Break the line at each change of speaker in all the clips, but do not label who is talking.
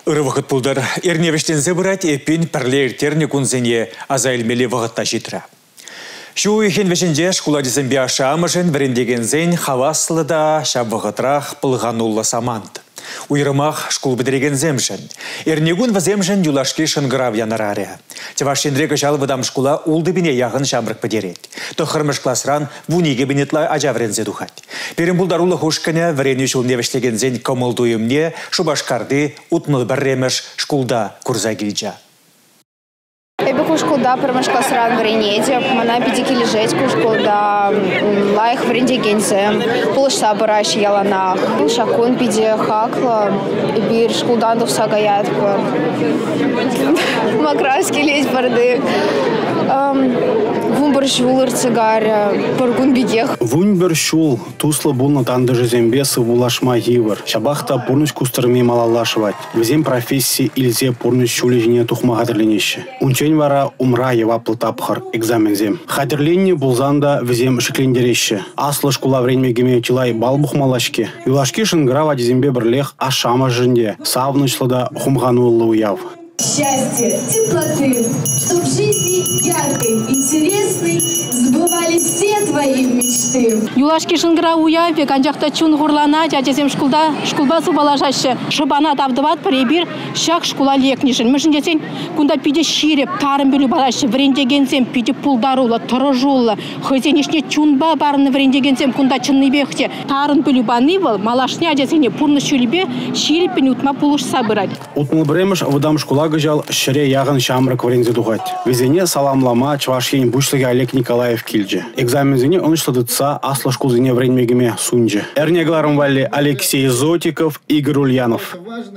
Ыры вақыт бұлдар ерневіштен зебірат еппен пірлертерні күнзене азайлмелі вағытта жетірі. Шу ехен вешінде шкула дезембе ашамышын віріндеген зен хаваслы да шабвағытрақ пылғанулы саманды. Уйрымақ шкул бідіреген земшін. Ернегун в земшін юлашки шынгырав янараря. Тевашенрегі жалы выдам шкула улды бине яғын шамрық бідерет. Тұқырмыш классран вуниге бінетла ажаврензе духат. Перім бұлдарулы хушканя вірені шул невештеген зен комылдуымне шубашкарды утмыл бірремеш шкулда курза гильджа.
Эбі кушкулда пірміш классран віренеде, мана педеки лежеть кушкулда, лайх вірендегензем, пулышса бұраш яланақ. Шакун педе хакла, бір шкулдан дұқса гаят бір. Макраски лезь барды. Вумбір шулыр цыгаря, пыргун бедех.
Вумбір шул, туслы бұлны танды жезембесі вулашма евір. Шабақта пұрныш кустырме малалашывать. Візем профессии илзе пұрныш шулі жіне тухма хадырленеші. Унчен вара умра еваплы тапхар экзамензем. Хадырленне бұлзанда візем шиклендереші. Аслы шкула времегеме чилай бал бұхмалашке. Юлашки шынграва дезембе бірлех ашама жінде. Савнышлыда хумғанулы уяв.
Счастья, теплоты, чтоб в жизни яркой, интересной сбывались все твои мечты.
Юлашки шынгыра уяве, канжақта чун ғурлана, жадезем шкулба субалашашы. Шыбана давдыват пребір, шақ шкула лекнешін. Мүшін десен, күнда пиде ширеп, тарын бөлі балашы, врендегенсем, пиде пулдарула, тұрыжулы, хызенешне чунба барыны врендегенсем, күнда чынны бекте. Тарын бөлі баны был, малашне адесене пурны шүлібе, ширеппен утма пулыш сабырать.
Утмыл біреміш выдам шкула гыжал шыре яғын шамрық врензе дұғат. Везене саламлама чвашхен бушлыге Олег Николаев килджи. Экзамензене онышлыдыца аслы шкулзене вренмегеме сунджи. Эрнегларым валли Алексей Зотиков, Игорь Ульянов.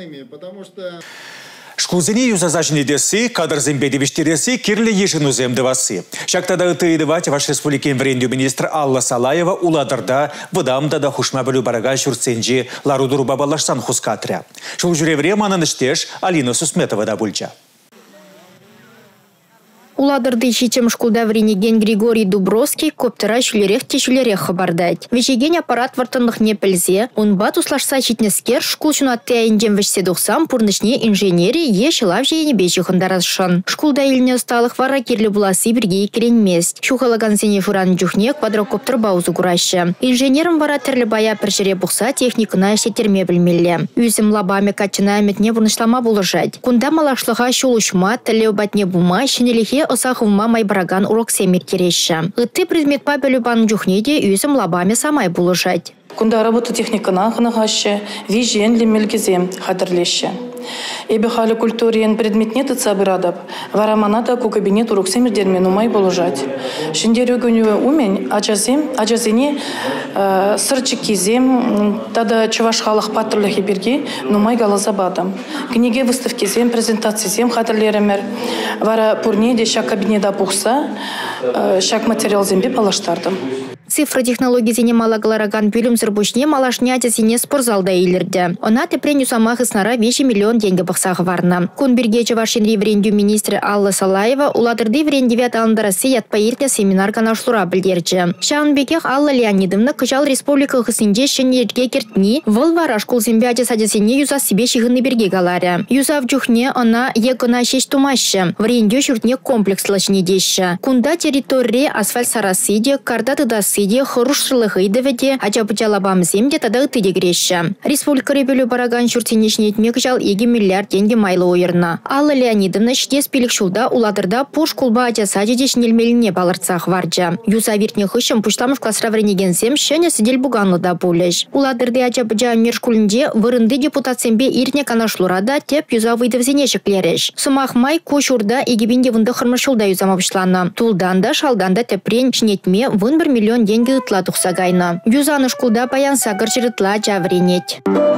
Шкулзене юзазачны десі, кадр зембедевіштересі, кирлі ешіну земдівасы. Шақтада ұтыйдывать ваш республикен вренду министр Алла Салаева уладырда выдамда да хушма білу барага шүртсенжі ларудуру бабалашсан хускатря. Шул жүревре манын іштеш Алина Сусметова да бульча.
Уладырды шичем шкулда вренеген Григорий Дубровский коптыра шүлерек тешүлерек хабардайд. Вешеген аппарат вартынлық не пілзе, он бат услашса шитнескер шкул шунатты айындем вешсе дұқсам пурнышне инженери е шылав жейіне беші хындаразшын. Шкулда еліне ұсталық вара керлі буласы бірге керенмест. Шухалаган зене фуран жүхне квадрокоптер баузы күрашшы. Инженерім вара тірлі бая піршіре бұқса техникына шетерме білмелі. Үзім лабаме качына әметне бұнышлама бұлыжад. Кунда малашлыға шул ұшма, тілеу батне бума, шенеліхе осахывма майбараган урок семир тереші. Үтті предмет па бөлібан жүхнеде үзім лабаме самай бұлыжад.
Кунда работа техникана хынығашы, вижен лемелгізем хадырлеші. Эбі халі культурен предметне тұтса бұрадап, вараманата ку кабинет урок семирдермен умай бұлыжад. Шындер өгінуі умен ажазене сырчы кезем, тада чываш халық патырлығы берге нумай галаза бадам. Книге выставкезем, презентациязем хадырлеремер, вара пурнеде шак кабинеда бұқса, шак материал зембе палаштардым.
Цифра технологии зене малаглараган бөлім зірбушне малашне адесіне спорзалда ейлерді. Она тепрен самах иснара 5 миллион деньги бақсағы варна. Кун бергечі вашен реврендю министрі Алла Салаева уладырды врендевет алындарасы ятпаирте семинар канашлура білдерді. Шаунбекех Алла Леонидовна кычал республика хысынде шенерге кертні выл вараш кулзембе адесіне юза себе шихынны берге галаря. Юза в джухне она егына шеш тумашы. Врендю шуртне комплекс лачнедеші. Кунда территория асфальт сарасыде, карда тыдасы хорошылығы идеведе, ача-пычалабам земде тада ұтыде греші. Республика ребелі бараган шүртенешіне етмек жал 2 миллиард деньги майлы ойырна. Алла Леонидовна шдес пелік шулда уладырда пуш кулба ачаса жедешнелмеліне балырцақ варджа. Юса вертне хышым пуштамыш классра вренеген зем шене сидель буганлы да пулеш. Уладырды ача-пыча мершкулінде вырынды депутатсембе ирне канашлурада теп юза выйдывзенешік лереш. Сумах май кушурда егебенде вынды хырмышулда юзамапышланы. Тулданда шалданда тепрен шнетме 1 миллион деньги ытла тухса гайна. Юзаны шкулда паян сагыр жырытла жавренет.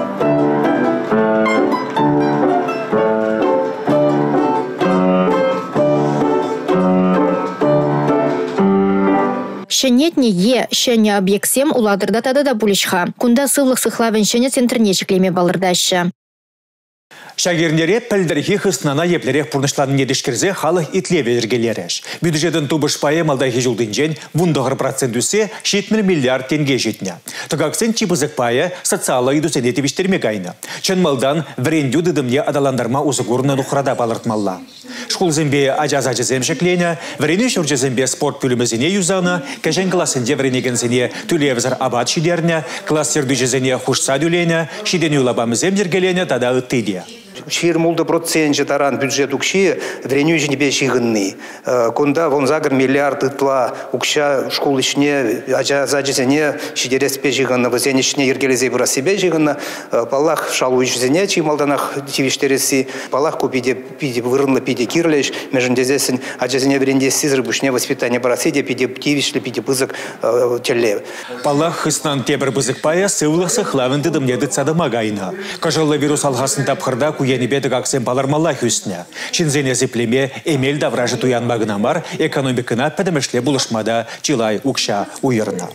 Шенетне е шене объектсем уладырда тада да булишха. Кунда сывлық сыхлавен шене центрне шеклеме балырдашы.
Шагернере пәлдірхи хыснана еплерек пұрнышланын едішкерзе халық итлеве ергелереш. Бюджетін тубышпайы малдайхи жылдынжен 10% үсе 70 миллиард тенге жетіне. Тұғақсен чипызықпайы социалы идусене тебіштермек айны. Чын малдан врендю дыдымне адаландарма ұзығырны нұқырада балыртмалла. Школ зімбе ажаз-ажызем шеклене, врене шүрже зімбе спорт пүлімізіне юзаны, кәжен классынде вренегенсіне түлевізір абат шидерне, кластер дүжізіне хұшса дүлене, шиден юлабамызем дергелене тада үттейде.
20% таран бюджет укши вреню жинебе шигынны. Конда вон загр миллиард ытла укша школ ичне ажазене шидереспе жигынны, вызен ичне ергелезе бура себе жигынны, палах шалу ичзене чималданах тивиштереси, палах купиде пиде вырынлы пиде кирлеш, межендезесин ажазене вренде сизр бушне воспитание бараседе пиде тивишле пиде пызык телле.
Палах хыснан тебір бызык пая сывлықсы хлавынды дымнеді цадымагайна. Кажылы вирус алғасын тапқырда куянебеді қақсен балармалла хүсіне. Шинзене зіплеме эмел давражы туянмағынамар экономикына пәдімішле бұлышмада чилай укша уйырна.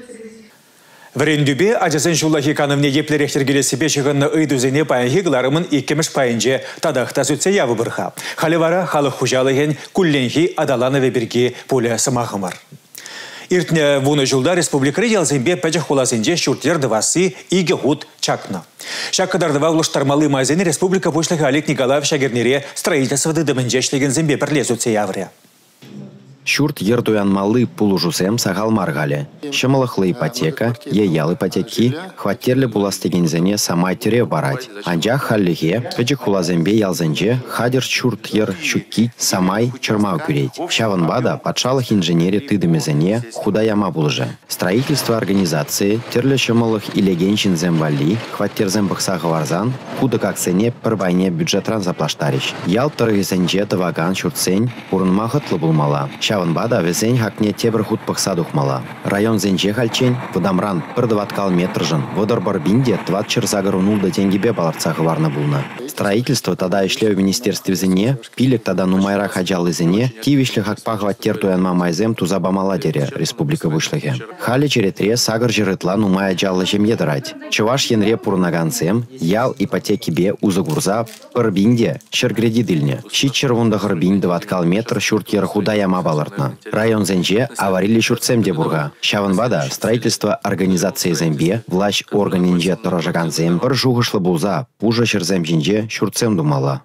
Врендюбе ажазен жулахи канымне еплерехтер келесіпе шығынны ұйдузене паянхи ғыларымын еккеміш пайынже тадақта сөтсе явы бұрға. Халивара халық хужалығын күлленхи адаланы веберге поле сымағымар. Иртне вуны жылда республикары ялзембе пәжі қоласынже шүрттер дывасы иге ғуд чакна. Шаққыдардыва ұлыштармалы майзені республика пөшлігі Олег Николаев шагернере строительстводы дымынжешлеген зембе пірлесуце явря.
Шурт ертуянмалы пулужусем сағал марғалі. Шымылықлы ипотека, еял ипотеки, хваттерлі буластегензене самай тіре барать. Анжақ халлиге, пәжік хулазембе ялзенже, хадер шурт ер шүкки самай чырмау күрейт. Шавынбада патшалық инженери тыдымезене худаяма булжы. Строительство организации, терлі шымылық илегеншін зембали, хваттерзем бұқсағы варзан, худық аксене пірбайне бюджетран заплаштариш. Ял тұрғызенже тываган шуртсен, бұрынмағытлы булмала. Шавынбада везень хакне тебір худ пықса духмала. Район зенже хальчен, выдамран пырдываткал метржын, водар барбинде 20 чырзагыр унулда тенгебе баларцағы варна булна. Строительство тада ишлеу министерстве зене, пилек тада нумайра хаджалы зене, тивишлі хакпағыва тертуянма майзем тузабамала дере республика вышлыге. Хали черетре сагыр жырытла нумая джалы жемье дырать. Чываш енре пурнаганцем, ял ипотеки бе узыгурза пырбинде шергреди дыльне. Щит червунда гырбин 20 метр шуртер худаяма балар. Район зенже аварили шурцем дебурга. Шавынбада строительство организации зембе, власть органинже торожаган зем, бір жуғышлы булза, пужа шерзем жинже шурцем думала.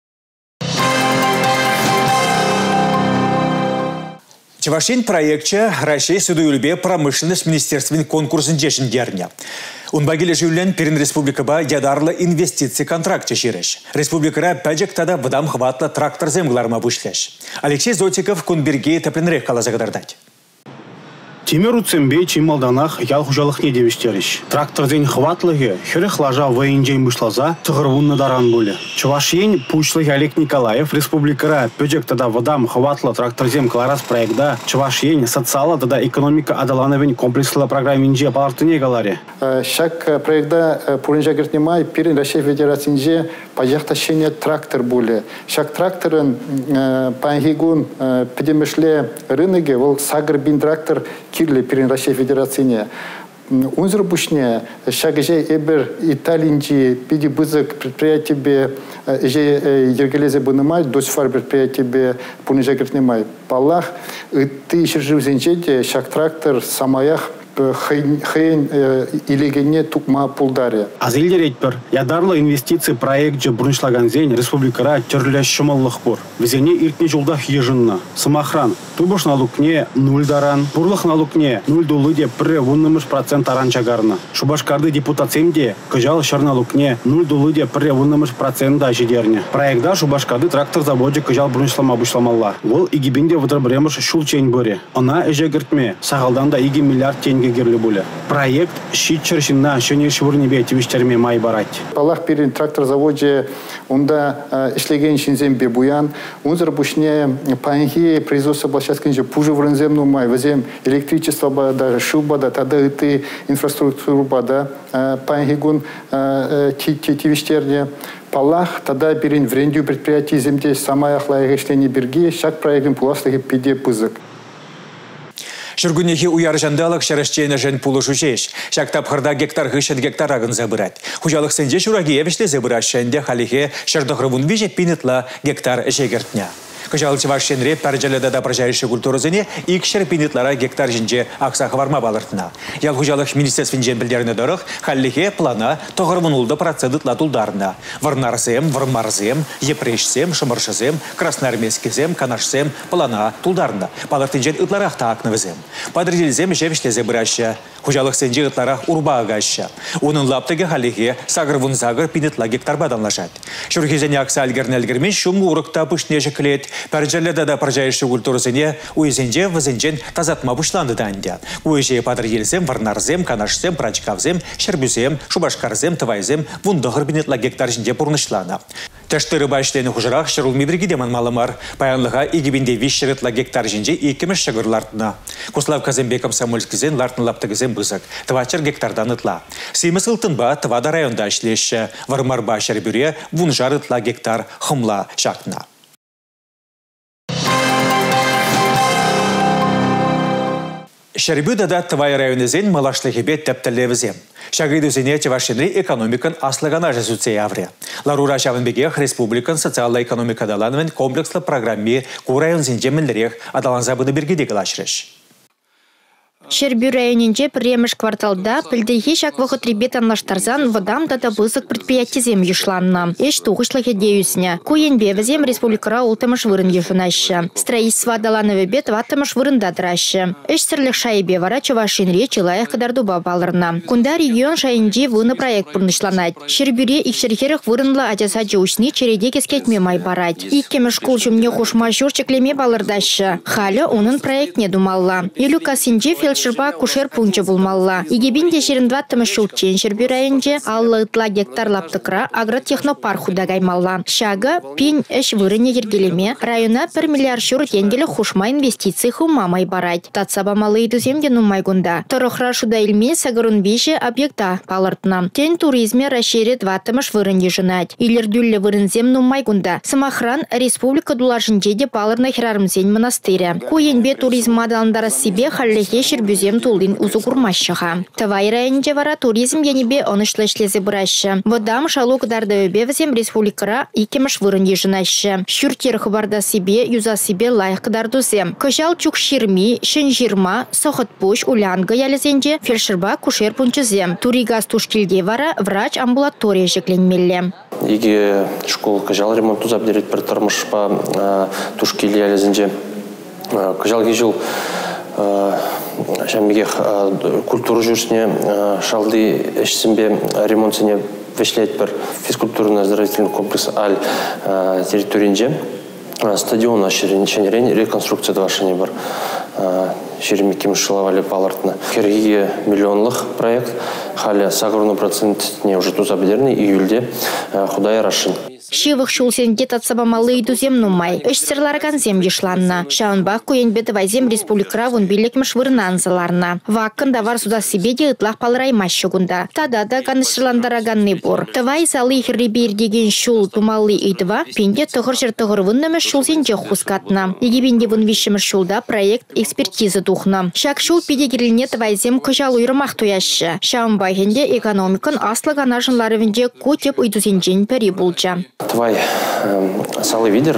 Чевашин проектче Россия Судуюльбе промышленность министерствен конкурсын жешіндеріне. Унбагиле живлен перен республикаба ядарлы инвестиции контракт шереш. Республикара пәжек тада выдам хватлы трактор земгларма вышлеш. Алексей Зотиков Кунберге тепленрек калазагдардать.
Темер уцембе чималданах ял хужалық не девіштеріш. Тракторден хватлығы, хөріх лажа вайынжен бұшлаза тұғырвунны даран бөлі. Чувашиен пучлығы Олег Николаев республикара пөжек тада вадам хватлы тракторзем кларас проекта Чувашиен социалы тада экономика адалановен комплекслы программинже балартыне галаре.
Шак проекта пурынжа гертнемай перен Россия Федерацинже пажақташене трактор бөлі. Шак тракторын пангигун педемешле рынығы, ол сагыр бин трактор кирле перен Россия Федерацияне. Унзыр бушне шагыже эбер Италинчи пиди бызык предприятие же ергелезе бунымай, досфар предприятие пунежа гертнемай. Палах ты шержив зенчете шак трактор самаях хейн илегене тукма пулдаре.
Азилдер етпір, ядарлы инвестиции проект же бұрыншлаган зен республикара түрлі шымыллық бұр. Везене иртне жолдах ежынна. Сымахран, тубыш налукне 0 даран, бурлық налукне 0 дулы де пірі 10% аран чагарна. Шубашкарды депутатсемде күжал шыр налукне 0 дулы де пірі 10% да жедерне. Проектда Шубашкарды трактор заводе күжал бұрыншлама бұшламалла. Ол игибінде вытыр біреміш шул чейн bëре. Она эже гіртме, сағалдан да 2 миллиард тенге герлі бұлі. Проект шитчершінна шөне швырнебе тивіштерме май барать.
Палах перен трактор заводе онда ишлеген шинзембе буян, унзыр бушне панхи производство площадкинже пужы врынземну май, вазем электричество бада, шил бада, тада ыты инфраструктуру бада, панхигун тивиштерне. Палах тада перен врендю предприятий земде самаях лайгештени берги, шак проектен пуласлыги пиде пызык.
Шүргүнеге уяр жандалық шәріштейні жын пулы жүжеш. Шактап қырда гектар ғышын гектар ағын забырат. Хужалық сенде шураги евішлі забырат шәнде халихе шардықрывун веже пинетла гектар жегертня. Кыжалчы вашшенре пәржеледі да прожайшы культурызыне икшер пинетлара гектар жинже ақсақы варма балыртына. Ял хужалық министерствен жен білдеріне дұрық халихе плана тоғырвын ұлды процедытла тұлдарына. Варнарзем, вармарзем, епрешсем, шымыршызем, красноармейскізем, канашсем плана тұлдарына. Балыртын жен ұтларақта ақнывызем. Падырделзем жевішлезе бұраща. Хужалық сенже ұтларақ урба ағаща. Оның лаптығы халихе сағыр-вун зағыр пинетла гектар баданлашат. Шүрхезене ақса алгернелгермен шумы урықта пүшне жықлет. Пәржеледі да прожайшы культурызыне уйзенже візенжен тазатма бұшланды дәнде. Уйже падыр елзем, варнарзем, канашзем, прачкавзем, шербюзем, шубашқарзем, тывайзем, вундығыр бинетла гектар жінде бұрнышлана. Тәштірі башлені хұжырақ шырылмы бірге деман малымар. Паянлыға егебінде вишшерітла гектар жінде екіміш шығырлартына. Куслав Казембеком Самольскізен лартын лаптығызен бұзық. Тывачыр гектардан ытла. Сейміс ылтын ба тывада районда ішлеші. Вармар ба шербюре вунжар ытла гектар хымла шақна. Шәрбюда да тывай районезен малашлығы бет тәптілевізем. Шағыды зене чевашенри экономикан аслығана жазуце явре. Ларура Шавынбегех республикан социалла-экономика даланымен комплекслы программе курайон зенжемінлерек адаланзабыны бергедегі лашреш.
Шербю районинче премеш кварталда пілдеге шак вғыт ребет анлаштарзан вадам дата бызық предприятизем юшланна. Эш туғышлығы деюсня. Куенбе візем республикара ултымыш вырын юшынаща. Строительство даланове бет ваттымыш вырында дыраща. Эш сірлік шайбе вара чувашинре чилаях кадарduба балырна. Кунда регион шайынже выны проект бұрнышланать. Шербюре икшерхеріх вырынла адяса жаушни череде кескетме май барать. Иккемеш кул жумне хушма журчеклеме балырдаща. Халі оның проект не думалла. Илюка синже шырба кушер пунчы булмалла. Игебинде шеріндваттымы шулчен шербю районже аллы ытла гектар лаптықра агротехнопарк худа гаймалла. Шага пень эш вырыне ергелеме района 1 миллиард шур тенгелі хушма инвестиции хумамай барать. Татсаба малы идуземде нумай гунда. Торохра шуда илме сагарун бейші объекта палыртна. Тен туризме расширит ваттымыш вырын ежынать. Илердюлле вырынзем нумай гунда. Самохран республика дулажынжеде палырна херармзен монастыря. Куенбе туризм мадаландара себе халлехе бюзем тулин узу курмащаха. Тывай районже вара туризм янебе онышлы шлезе бұраща. Водам шалук дардавебе візем республикара икемеш вырын ежынаща. Шүртер хыбарда себе, юза себе лайық дардузем. Кышал чук ширми, шын жирма, сохот пуш, улянга ялезенже, фельдшерба кушер пунчызем. Туригаз тушкилде вара врач амбулатория жекленмелле.
Иге школ кыжал ремонту забдерет бір тұрмышпа тушкилде ялезенже. Кыжал кежил Шамбегех культуру жүрсіне шалды әшсінбе ремонтсыне вешлет бір физкультурно-оздоровительный комплекс аль территориинже стадион шерен реконструкция вашыне бар шеремекем шылавали палартына. Кергеге миллионлық проект халі сағырыны процентіне уже тузабедерный июльде худая рашын.
Шивых шулсенде татсаба малы идузем нумай. Эшсерларган зем ешланна. Шаунбах куенбеті вайзем республикара вон билекмеш вырнанзаларна. Вакын давар суда себе де ытлах палраймаш гунда. Тада да ганышырландараганны бор. Тавай залы хирребер деген шул тумалы идва пенде тұғыр-жыр тұғыр выннамеш шулсенде хускатна. Егебенде вон вишемеш шулда проект экспертизы тухна. Шак шул педегеріліне тавайзем кыжал уйрмах туяшы. Шаунбахенде экономикан аслы ганажынлары венде көтеп идузенжен пәрі булча.
Твай салы видер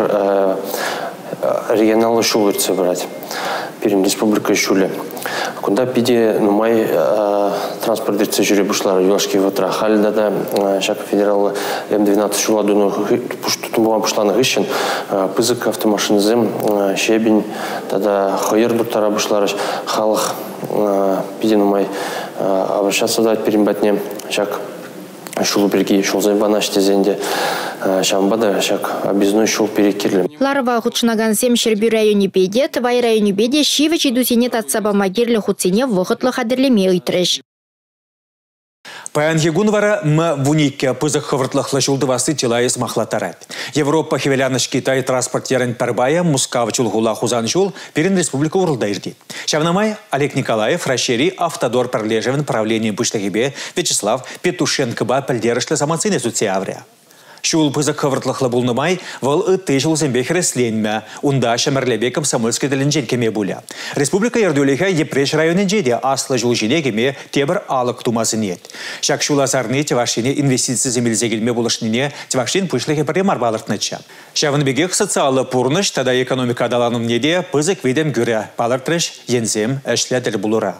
регионалы шул өртсе брать. Перем республика шуле. Кунда пиде нумай транспорт дерце жүре бушлар юлашки ватра. Халда да шак федералы М12 шуладуну тумбуан бушланы гыщен. Пызык автомашинзем щебень тада хайыр дуттара бушларыш. Халық пиде нумай обращаться дать перембатне шак шул берги шул зайбанаш тезенде шамбада шак объездной шул перекирлем.
Ларва худшнаган зем шербю районе беде, твай районе беде шивыч идусене татсаба магерлі худсене вғытлы хадырлеме ұйтрыш.
Паян егунвара ма вуникке пызық хывыртлықлы жулдывасы тилайыз махлатарат. Европа хевеляныш Китай транспорт ярын парбая мускав чулгула хузан жул перен республика урылда ирди. Шавнамай Олег Николаев расшири автодор парлежевен правление Быштагибе Вячеслав Петушенко ба пальдерышлы самоцене суцеавря. Шул пызык хывыртлықлы булнымай, выл ытты жылзембе хіресленме, унда шамарлебе комсомольский ділінжен кеме буля. Республика Ердулеха Епреш районын жеде аслы жылжине кеме тебір алық тумасын ет. Шак шуласарны тевашине инвестиция земельзе келме булышныне тевашин пышлығы премар балыртныча. Шавынбегек социалы пурныш тада экономика адаланым неде пызык ведем гүрі балыртырыш ензем әшләділ булура.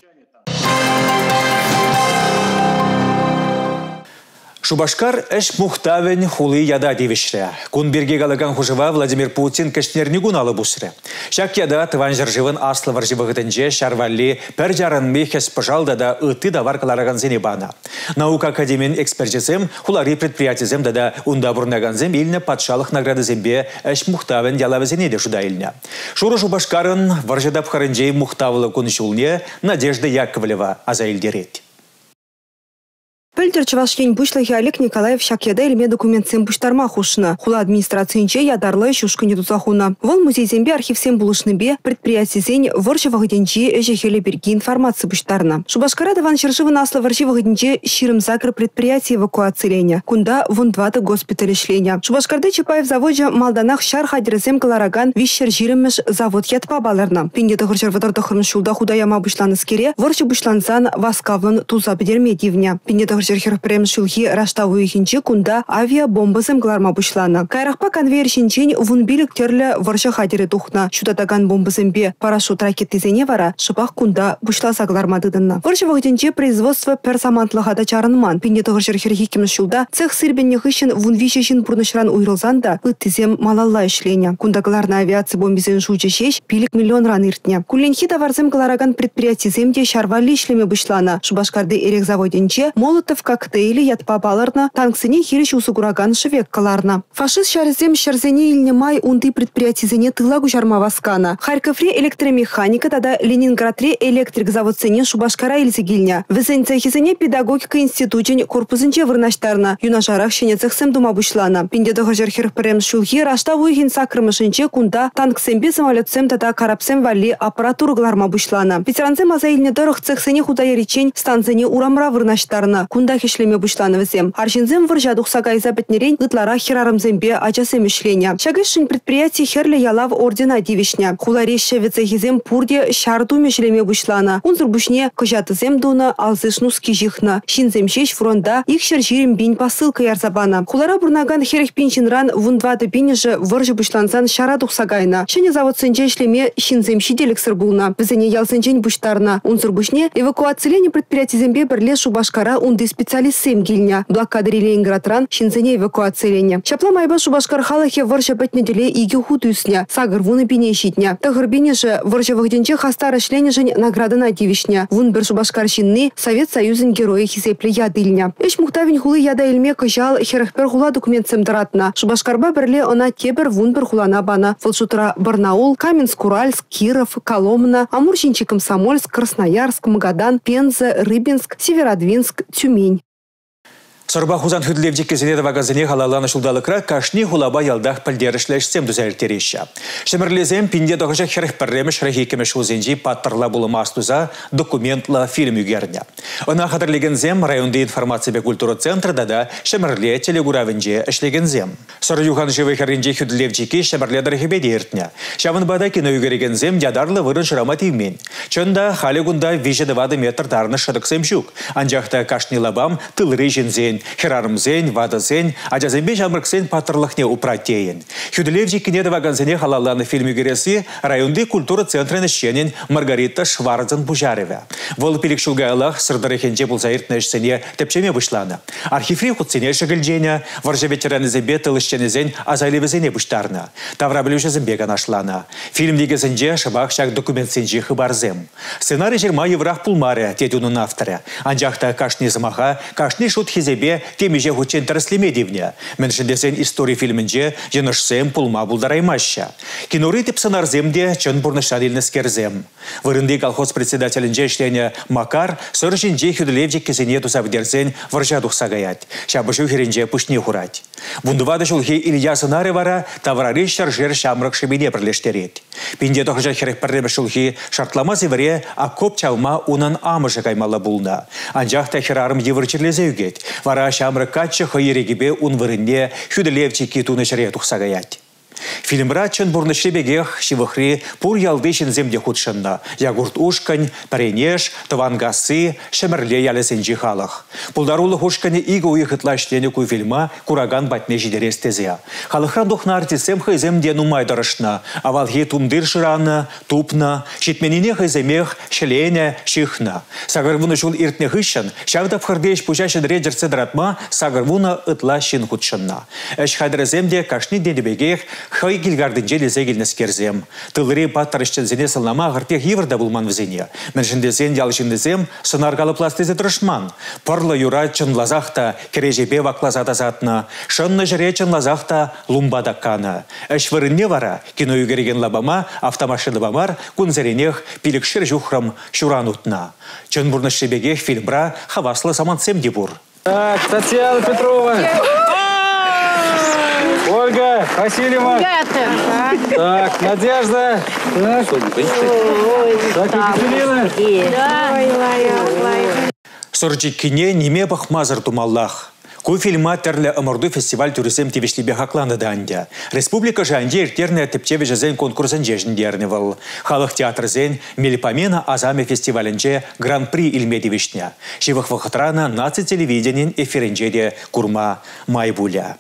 Шубашкар эш мухтавен хулы яда девишре. Кун берге галаган хужева Владимир Путин кашнернигун алы бусре. Шак яда тыван жаржывын аслы варжывығытынже шарвалли пер жарын мехес пожалда да ыты давар калараган зенебана. Наука академиян экспертизем хулари предприятизем да унда бурнаганзем илне патшалық награды зембе эш мухтавен ялавезене де шуда илне. Шуры Шубашкарын варжадап харынжей мухтавылы куншулне Надежда Яковлева азаилдерет.
Пөлтер Чавашкин Бушлахи Олег Николаев шакеда илме документсем буштарма хушна. Хула администрациянче ядарлы шушкыне тузахуна. Вол музей зембе архивсем булышныбе предприятие зень ворчевагыденчи эжехеле берги информации буштарна. Шубашкара даван шершивы наслы ворчевагыденче ширым закр предприятие эвакуацияления. Кунда вон двата госпитали шления. Шубашкарды Чапаев заводе Малданах шар хадирзем Калараган вишер жирымеш завод ятпа баларна. Пиндеты хырчарватарда хырншулда худаяма бушланы скере ворче бушлансан васкавлан туза бедермедивня. Пиндеты Прем шулхи раштаву ихинче кунда авиабомбасым гларма бушлана. Кайрахпа конвейер шинчень вунбилик терле ворша хадире тухна. Шутатаган бомбасымбе парашют ракетизене вара шыпах кунда бушласа глармадыдынна. Ворша вахтенче производство персамантлыхада чарынман. Пиндеты хирхиким шулда цех сырбенне хыщен вунвищещин пурнышран уйрылзанда ыттизем малалла ишленя. Кунда гларна авиация бомбизен шуче шеш пилик миллион ран иртне. Куленхи товарзем глараган предприятиземде шарвали ишлеме бушлана. Шубашкарды эрек заводенче молотов коктейли ятпа баларна, танксыне хириш усугураган шевек каларна. Фашист шарзем шарзене илнемай унты предприятизене тылагу жарма васкана. Харьковре электромеханика тада Ленинградре электрик заводсене Шубашкара илзегильня. Везен цехизене педагогика институтен корпусынче вырнаштарна. Юнашарах шене цехсем дума бушлана. Пиндеды хажархер прем шулхи рашта уйхин сакрымышынче кунда танксембе самолетсем тада карапсем вали аппаратуру гларма бушлана. Ветеранзем азаилне дорох цехсене худайричень станцене урамра вырнаштарна. Кунда хишлеме бушлановызем. Аршинзем выржадух сагайза бетнерень ытлара хирарымзембе ачасем ишленя. Шагышшин предприятие херле ялав ордена дивишня. Хулареше вецехизем пурде шарду мешлеме бушлана. Унзур бушне кыжатызем дуна алзышнус кижихна. Шинзем шеш фронда их шержирим бин посылка ярзабана. Хулара бурнаган херех пинчинран вундвады биниже выржы бушланзан шарадух сагайна. Шене завод сенче шлеме шинзем шиделек сырбулна. Везене ялсенчень буштарна. Унзур бушне эвакуацияление предприятие зембе берле Шубашкара унды специалист сем гильня. Блокадри Ленинградран шинзене эвакуацияление. Чапла майба Шубашкар халахе варша пять неделе иги хутусня. Сагр вуны бине щитня. Тагр бине же варша вахденче хастара шленежень награда на дивишня. Вун бер Шубашкар щинны Совет Союзен герои хизепле ядыльня. Эш мухтавень хулы яда илме кыжал херахпер хула документсем дратна. Шубашкарба берле она тебер вун бер хулана бана. Фалшутра Барнаул, Каменск-Уральск, Киров, Коломна, Амурщинчи, Комсомольск, Красноярск, Магадан, Пенза, Рыбинск, Северодвинск, Тюмень.
Сорба хузан хүдлевдік кезенеді вагазыне халаланы шулдалықра кашни хулаба ялдақ пілдерішләшсем дүзәлтереші. Шемірлезем пинде доғыжа херіх пірремеш рахикемеш хузенжи паттырла бұлыма астуза документла фильм үгерді. Она хатырлегензем районды информация культура центрда да шемірле телегуравенже эшлегензем. Сор юхан живы херінже хүдлевдікі шемірле дәрхебеде ертіне. Шавын бада кино үгерегензем ядарлы вырын шырамативмен. Чонда халегунда 5-20 метр дарны шыдықсем жүк. Анжақта кашни лабам тылры жінзен. Херарымзен, вадазен, ажазембе жамрыксен патырлықне упратейін. Хүділевжі кенеді ваганзене халаланы фильмі кересі районды культура центрын ішенен Маргарита Шварцен Бужареве. Вол пилік шулгайлах сырдарыхенже бұлзайыртны ішсене тепчеме бұшланы. Архиври құтсене шығылжене, варжа ветеранызембе тылышченезен азайлевізене бұштарны. Тавра білушезімбе ганашланы. Фильмдегізінже шыбақ шақ документсенжі хыбарзем. Сценарий жерма еврах пулмаре, тедюнын авторы. Анжақта кашни замаха, кашни шут хизебе темеже хучен тәріслеме девне. Меншіндесен история фильмінже женышсем пулма бұлдараймаща. Киноры теп сценарземде чын бұрнышан елнескерзем. Вырынды колхоз председателінже ішлене Макар сөржінже хүділевже кезене тусабдерзен варжадух сагаят. Шабышу херенже пүшне хурать. Бундывады шулхи Илья сценарий вара таврары шаржер шамрак шебене бірлештерет. Пинде тоқжа херек пірремі шулхи шартлама зевре акоп чалма унан амыжы каймала бұлна. Анжақта херарым евірчерлезе үгет. Вара вара шамры качы хайырегебе унвырынне хүділевчі кетуны жыре тұқсағаят. Фильмра чын бұрнышлебегех шивықри пұр ялдышын земде худшынна. Ягурт ушкань, паренеш, тавангасы, шамырле ялесенжі халық. Пұлдарулы хушкане игі уйықытлаштені күй фильма кураган батне жидерестезе. Халықран дұқна артисем хайземде нумай дарышна. Авалхи тумдыр шыраны, тупна, шитменіне хайземех шелене, шихна. Сағырвуны жул иртне хышын, шағда пхардеш пучашын редерсе дратма сағырвуны ытлашын худшынна. Әш хайдраземде кашни денебегех хай гилгардын железе келнескерзем. Тылыре баттарышчын зене сылнама ғыртех еврда булман візене. Меншіндезен ялшындезем сынаргалы пластезе тұрышман. Парлы юра чын лазақта кережебе ваклазада затна. Шынны жыре чын лазақта лумбада каны. Әш вырынне вара кино югереген лабама автомашины бамар кунзеренех пилікшір жухрам шуран утна. Чын бұрнышебегех фильмбра хаваслы самансем дебур.
Так, Татьяна Петрова. Ольга Васильева. Так, Надежда. Так, Екатерина.
Сорджиккине неме бахмазар тумаллах. Ку фильма терле ымырду фестиваль туризм тивишлибе хакланы данде. Республика жанде иртерне тепчеве жазен конкурсын жежіндерневал. Халық театрзен Мелипомена азаме фестивалінже гран-при илмедивишня. Шивых вахатрана наци телевиденин эфиренжеде курма майбуля.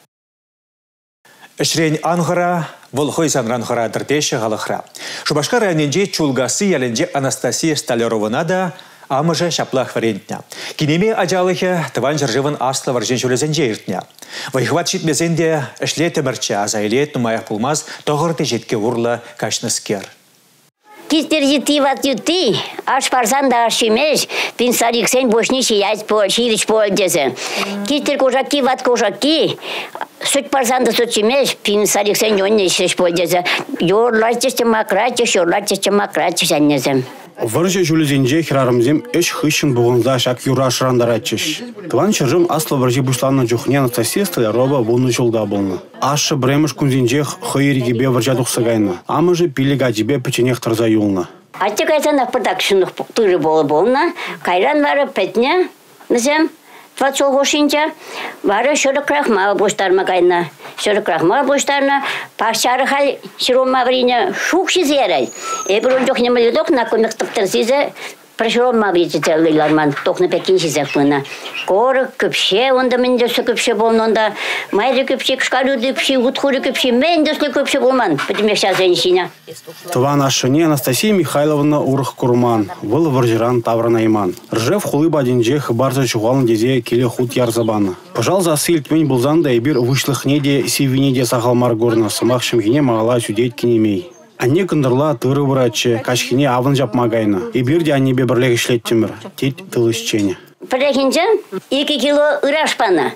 Эшрен ангара, волхой санранхара дыртеші ғалықра. Шубашка районенже чулгасы яленже Анастасия Столярована да амыжы шаплах варентня. Кинеме ажалығы тыван жыржывын аслы варжен шөлезенже иртня. Вайхват шитмезенде эшле темірчі азайлет нумаяқ пулмаз тоғырты жетке урлы кашныскер.
Кистерзити ватюти, аш парзанда ашимеш, пин сариксен бошничи яйц пол, ширич пол дезе. Кистер кожаки ват кожаки, суть парзанда сучимеш, пин сариксен йоннешеш пол дезе. Йорлачтеште макратеш, йорлачтеште макратеш аннезем.
Варжа жүлізенже хирарымзем эш хыщын бұғынза шак юра шырандаратчыш. Тыван чыржым аслы варжи бұшланы жүхне Анастасия Столярова бұлны жылда бұлны. Ашы бремыш күнзенжех хыйрегебе варжа тұқсығайны. Амыжы пиліга жібе печенех тұрза юлны.
Атты кайсанақ продакшынық тұры болы-болына, кайран вары пәтіне, нізем, 20 гошинча, вары шөрі крахмалы бұштарма кайна. Шөрі крахмалы бұштарына, парчары хал шырома варіне шуқ шизерай. Эбір он жоқ немеледок на көмек тұптырсызы, Прошурома бейті тәлілерман, тоқны пәкін шизек бұна. Коры көпше, онда мен дөсі көпше болын, онда майры көпше, кышқалуды көпше, ұтқыры көпше, мен дөсі көпше болман, бүтімек шазеншіне.
Тыван ашыне Анастасия Михайловна урық курман, выл варжиран таврана иман. Ржев хулы бадинже хыбарза чуғалын дезе келе худ ярзабаны. Пожал засы илтмен бұлзанда ебір вышлықне де севине де сағалмар горна, сымақ шымгене мағала сүдейт кенемей. Анне кындырла тыры врачы, кашхине авын жапмагайны. Ибирде анне бебірлег ішлеттімір, тет тылышчене.
Пірекінчі 2 кило ырашпана.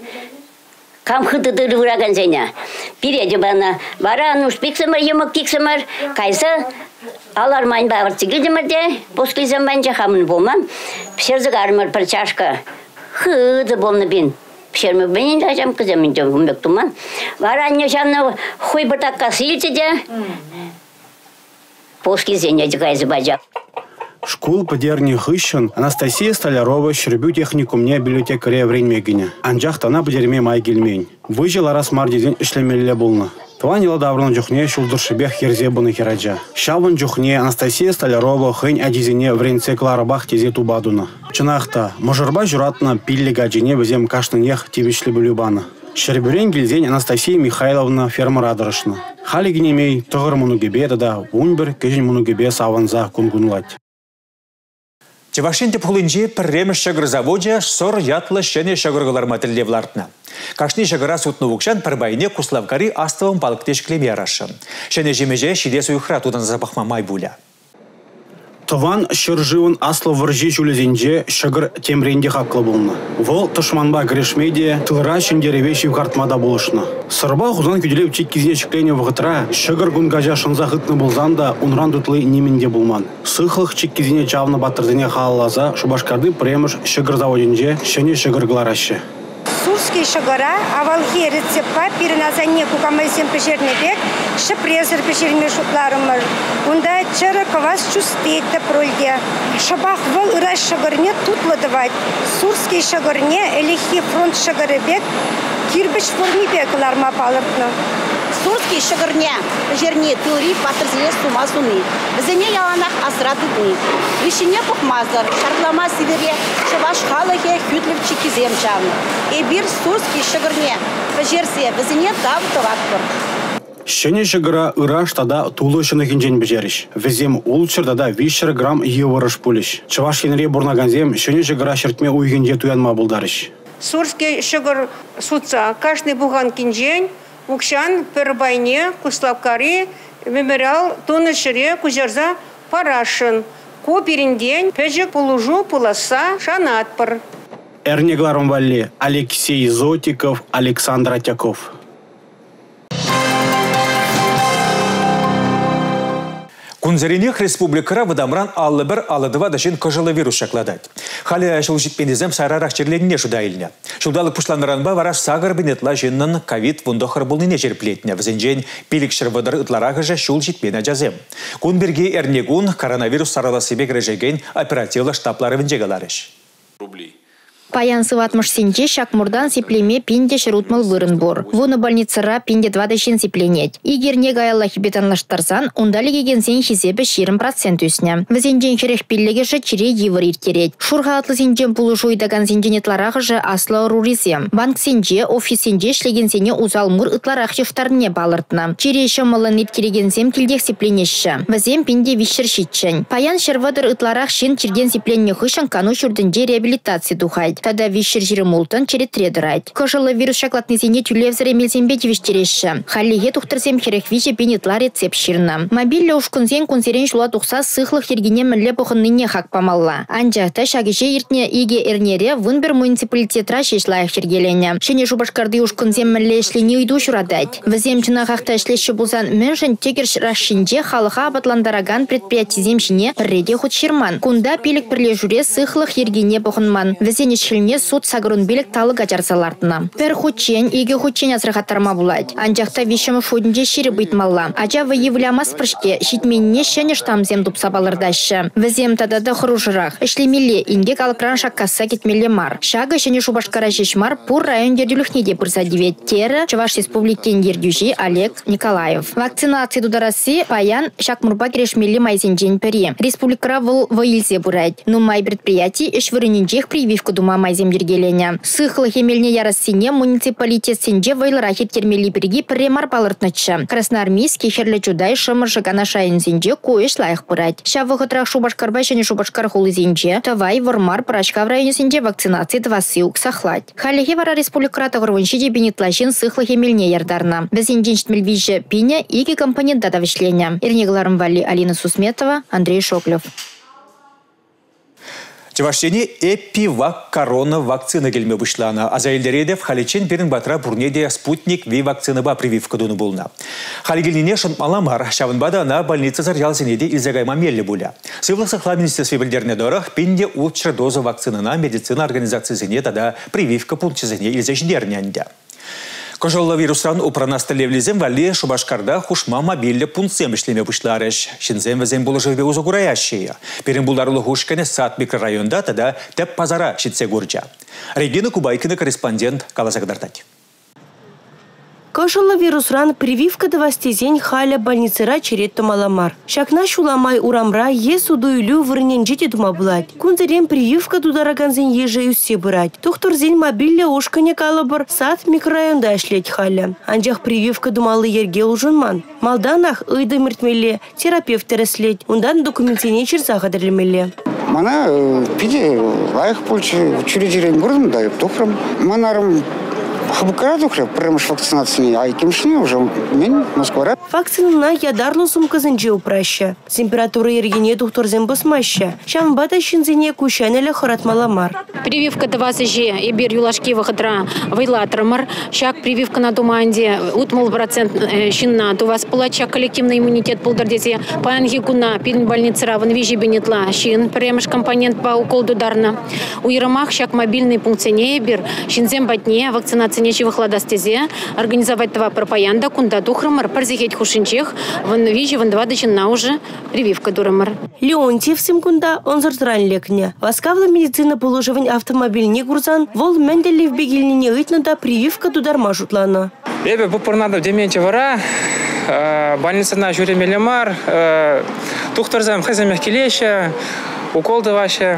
Камхыты тыры враган зене. Пиреде бана. Бара ануш пиксымыр, емік тиксымыр. Кайсы алармайн бавырцы келдімірде. Посклизем бәнже хамын болман. Пішерзік армыр бір чашка. Хыды болны бен. Пішермі бәнен жайжам кыземін жөмбек туман. Бара анне жанны хуй бір такка сыльтеде.
Школ подерни хыщен Анастасия Столярова шербю техникумне библиотекаре вренмегине. Анжахтана подерме майгельмень. Выжил раз мардизен ишлемелле булны. Тванила даврын жухне шулдыршыбех ерзебыны хираджа. Шавын жухне Анастасия Столярова хынь адизине вренце кларабах тезе тубадуна. Чынахта, мажырба журатна пилли гаджине візем кашнынех тевишлі бүлюбаны. Шербюрен гильзень Анастасия Михайловна фермер адырышны. Хали генемей тұғыр мұнугебе да унбір кежін мұнугебе саванза күнгунлать.
Чевашин тепхулынже пірреміш шагыр заводжа сор ятлы шене шагырғылар матілле влартна. Кашни шагыра сутны вукшан пірбайне куславгари астывым палықтеш клеме арашын. Шене жемеже шиде суйхра тудан запахма майбуля.
Тыван шыржывын аслы варжи жүлізенже шагыр темренде хақлы болны. Вол тұшманба грешмеде тылыра шындереве шивқартмада болышны. Сырба хузан күделеп чеккізіне шеклене вғытра шагыр гунгажа шынза ғытны болзанда унран дутлы неменде болман. Сықлық чеккізіне чавны батырдыне қалалаза Шубашкарды премыш шагыр заводенже шене шагыр гларашы.
Сурский шагара, авалхи рецепта, переназание кукамайсен пешернебек, шепрезер пешерме шутларымыр. Унда чара кавас чувствует прольде. Шабах вол ираш шагарне тутлодавать. Сурский шагарне, элихи фронт шагаребек, кирбич формибек ларма палыртны.
Сурский шагарне, жерне теории патрзеле сума суны. Зене яланах асраты дни. Вишине пухмазар, шарлама сивере, шаваш халахе, хютлевчики земчан. Эбир сурский шагарне, жерсе, зене тав тавакпыр.
Шене шагара ыраш тада тулышыны хинжен бежериш. Везем улчыр тада 5 грамм еварыш пулиш. Чаваш енре бурнаганзем шене шагара шертме уйгенже туянма булдарыш.
Сурский шагар суца, каждый буган кинжен, Укшан, Пербайне, Куславкари, Мемориал, Тунышыре, Кузерза, Парашин, Копериндень, Пежек, Пулужу, Пуласа, Шанатпар.
Эрнегларом Валли, Алексей Зотиков, Александр Атяков.
Кунзеринех республикара выдамран аллы-бір аллы-два дашин коронавирус шакладать. Хали шул житпенезем сарарах черленіне шудайліне. Шудалық пушланыранба вараш сагар бенетла жиннан ковид вундохар болныне жерплетіне. Візенжен пилік шырвадар ытларағы жа шул житпені жазем. Кунберге эрнегун коронавирус сараласыбек режеген оперативлы штаплары вінжегаларыш.
Паян сыватмыш сенче шакмурдан сиплеме пинде шырутмал вырын бор. Вуны больницара пинде 20 сипленет. Игерне гаялла хибетанлаштарсан, ундалигеген сен хизебе 20% үсіне. Візенжен херех пиллеге же чире евір иртерет. Шурға атлы сенжен пулышу идаган сенженетларағы же асла руризем. Банк сенже, офис сенже шлеген сене узалмур ытларах ефтарне балыртна. Чире шамалын иртереген сем тилдех сипленеші. Візем пинде вишер шитчен. Паян шервадыр ытларах шин чирген сипленне хышын кану шурдынже реабилитация духайд. Тада вишер жирым ултын черетредырайд. Кожалы вирус шаклатны зене тюлевзаре мелзембет виштереші. Халлиге тухтырсем херек виже пенетла рецепт ширна. Мобильля ушкунзен кунзерен шула тухса сыхлых ергене мілле пухынныне хак памалла. Анжақта шагише иртне иге эрнере вынбер муниципалитетра шешлайық шергелене. Шене шубашкарды ушкунзен мілле ішлені үйду шурадайд. Візем чынағақта ішлеші бұлзан мөншін тегерш рашинже халыға абатландараган предприятизем шіне реде худ ширман. Кунда пилік бірле жүре сыхлых ергене пухынман. Візен шилне суд сагрун билік талы гачарсалартына. Пер хучен, иге хучен азрахаттарма булайд. Анжақта вишімі шудынже шири быйтмалла. Ача выявлямас прышке, шитменне шәне штамзем дупса балырдашы. Візем тадада хұружырақ. Ішлемеле, инге калыкран шаккаса кетмеле мар. Шага шәне шубашкара жешмар пур район дердюліхнеде бұрса девет. Тері Чуваш республикен дердюжи Олег Николаев. Вакцинация дударасы паян шакмурба керешмеле майзенжен пери. Республикара выл ваилзе бурайд. Нумай предприятий ешвырыненжех прививку дума майзем дергелене. Сыхлы хемельне ярасыне муниципалитет сенже вайларахет термели берги премар балыртнычы. Красноармейский херле чудай шымыр жыгана шайын сенже коеш лайық бұрайд. Шавы ғытрах шубашкарбай және шубашкар хулы сенже, тавай вармар прачка в районе сенже вакцинации двасы уксахлать. Халихе вара республикарата ғырвынши дебенетлашын сыхлы хемельне ярдарна. Бізенжен штмельвиже пиня иги компонент дадавишлене. Ирнегларым Вали Алина Сусметова, Андрей Шоклев.
Чеваштене эпивак корона вакцина келме вышлана. Азайлереде в халичен перен батра бурнеде спутник ви вакцина ба прививка дуну булна. Халигельнине шантмаламар шавынбада на больница зарялсенеде илзагайма мелли буля. Сывлық сахла министерстве білдерне дорах пенде улчыр доза вакцинына медицина организации зене тада прививка пунктизене илзаждерне андя. Кожолла вирусран упранаста левлизем вали Шубашкарда хушма мобильля пунктсем ишлеме пушларыш. Шинзем везем булы живе узагураящие. Перен булдарлы хушкане сад микрорайонда тада теп пазара шитсе гурджа. Регина Кубайкина, корреспондент Каласагдартать.
Кожолла вирусран прививка давастезень халя больницера черет томаламар. Шакна шуламай урамра ес удуйлю вырненжите думаблать. Кунзерен прививка дудараганзен еже юссе бырать. Тухторзень мобильля ушкане калабар сад микрорайонда эшлеть халя. Анжах прививка думалы ерге ужунман. Малданах ыйды мертмеле терапевт тереслеть. Ундан документине черзагадрлемеле.
Мана пиде лайх пульчи учредителен бурдым да тофрам. Манарым Хабукараду хлеб, промыш вакцинации, а кемшне уже мен Москва.
Вакцинына ядарлы сумкасынче упраща. Температура ергене тухторзен басмаща. Шамбата шинзене кушанеле хоратмаламар.
Прививка тавасыжи ибер юлашки выходра вайлатрамар. Шак прививка на думанде утмал процент шинна. Тувас пулача коллективный иммунитет пулдардезе. Паянги куна пин больницера вон вижи бенетла шин. Премеш компонент по уколду дарна. У Яромах шак мобильный пункционе ибер шинзем батне вакцинация нечего хладастезе. Организовать това пропаянда кунда тухрамар парзихеть хушинчех. Вон вижи вон два дочинна уже прививка дурамар.
Леонтьев симкунда он зартран лекне. Васкавла медицина положивань автомобильный гурзан. Вол менделли в бегильнине итнада прививка дударма жутлана.
Эбе бупорнада в дементе вара. Больница на жюре мелемар. Тухторзам хазамех келеща. Укол даваща.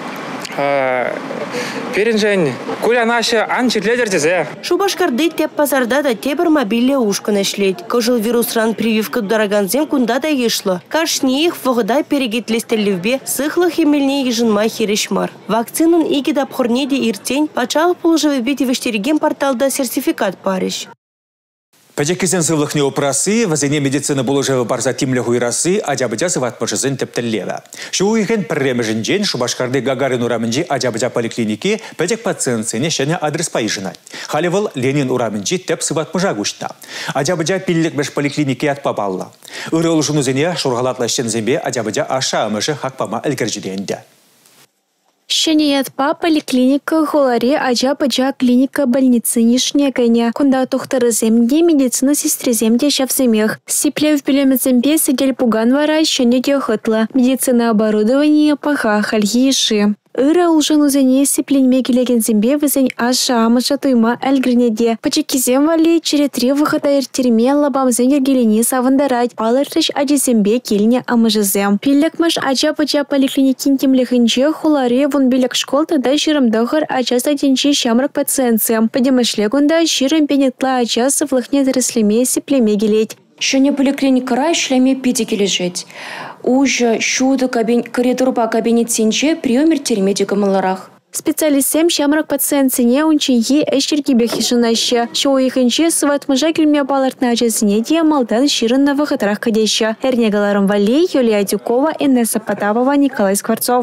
Перенжень, куля наша анчитледердезе.
Шубашкарды теп пазарда да тебір мобилия ушка нашлеть. Кожил вирусран прививка дураганзем кунда да ешло. Кашни их вогда перегитлестелливбе сыхлых емельне ежинма хирешмар. Вакцинын иги да пхорнеде иртень пачал положивы бити вештереген порталда сертификат парищ.
Пәжеккізен сывлықны опрасы, вазене медицина болужевы барза тимлі хуйрасы, адябыдя сыватмышызын тіптіллеві. Шу үйген пірреміжін Шубашкарды Гагарин урамынжи адябыдя поликлиники пәжек пациентсене шәне адрес пайжына. Халивыл Ленин урамынжи теп сыватмыжа гушта. Адябыдя пиллік бәш поликлиники атпа балла. Үрі олышын үзене шурғалатлашын зембе адябыдя аша амышы хақпама әлгіржіденді.
Шенеят па поликлиника холаре ажа-пажа клиника больницы нишнекайне. Кунда тухтары земде медицина сестре земде шавземех. Сиплев пилем зембе сидел пуган вара шенеде хытла. Медицина оборудование паха хальгиши. Ыра улжын узене сипленме келеген зембе візен аша амыша туйма әлгірнеде. Пачекизем вали черетри выхода ертерме лабам зенгергелени савындарать. Палыртыш аджи зембе келіне амыжызем. Пиллекмаш ажа-пача поликлиникин темлехінче хуларе вон билек школ тада шырымдығыр ача саденче шамрак пациентсем. Падемашлегунда шырым пенетла ача сывлыхне дыреслеме сиплеме келет.
Шөне поликлиникара шлеме пиде кележет. Уже шуды коридорба кабинет сенче приемер термеди гамаларах.
Специалистем шамрак пациентсене унчинги эшкерги бехишинаще. Шо ихенче сыватмыжа келме балартна ачасыне де малдан ширынна выходрах кадеща. Эрнегаларым Валей, Юлия Дюкова, Инесса Потапова, Николай Скворцов.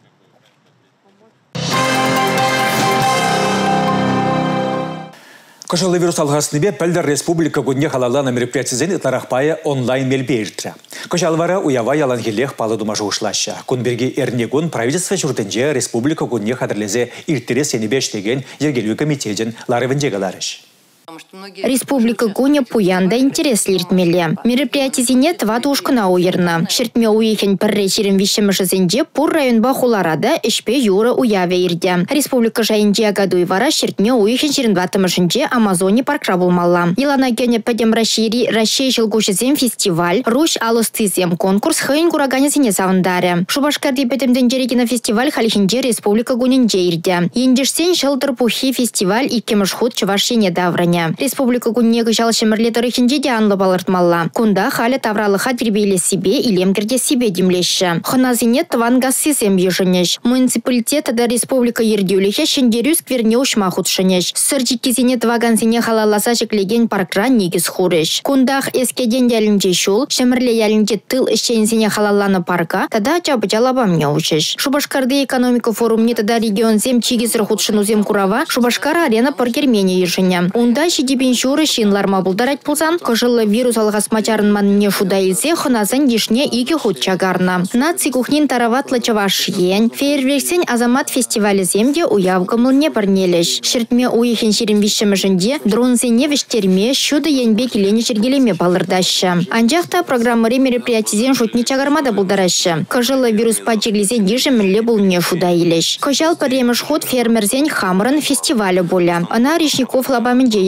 Кошалы вирус алғасыныбе пәлдер республика күнне халалана мероприятизен ытарақпайы онлайн мелбейіртірі. Кошалвара уява ялангелех палы думажы ұшлашы. Күнберге әрнегін правительство жүрдінже республика күнне қадырлезе иртірі сенебеш деген ергелі комитетен ларывынде қаларыш.
Республика Гуня пуянда интерес лиртмеле. Мероприятизине твадушкана уйырна. Шертме уйхен пірре черем вишемішізінде пур районба хуларада ішпе юры уяве ирде. Республика жайынде агадуй вара шертме уйхен черен ватымышынде Амазоне паркра болмалла. Елана гене падем Рашири Рашей жылгушызем фестиваль, Руш алыстызем конкурс хыйн кураганезине савындаре. Шубашкарды пәтемден жерегена фестиваль халихинде Республика Гунинде ирде. Ендешсен жылдыр пухи фестиваль иккемыш худ чывашене давране. Республика Гуннегі жал шемірлетары хинде де анлы балыртмалла. Кунда халі тавралыға дербейлі себе илемгірде себе демлеші. Хыназине твангасы зем ежінеш. Муниципалитеті да республика ердеуліхе шендерю скверне ұшма худшынеш. Сыржиккезіне тваганзине халаласа жеклеген паркран негіз хурыш. Кундах ескеден ялінже шул, шемірле ялінже тыл ішчензіне халаланы парка, тада чабычалабам не учыш. Шубашкарды экономика форумне тада регион зем чигезір худшыну зем курава, Шубашкар арена паркермене ежіне. Унда шидебен шуры шинларма бұлдарать пулсан, кожылы вирус алғас мачарын манне шуда илсе, хыназын дешне иге худ чагарна. Наци кухнин тараватлы чаваш ен, фейерверксен азамат фестивалі земде уявгамылне барнелеш. Шертме уйхен шерім вишемішінде, дронзене виштерме, шуды енбе келені жергелеме балырдашы. Анжақта программари мероприятизен шутни чагармада бұлдарашы. Кожылы вирус пачеглизен дежемілі бұлне шуда илеш. Кожал паремеш худ фермерзен хамырын фестивалі боля. Ана Решников лабамінде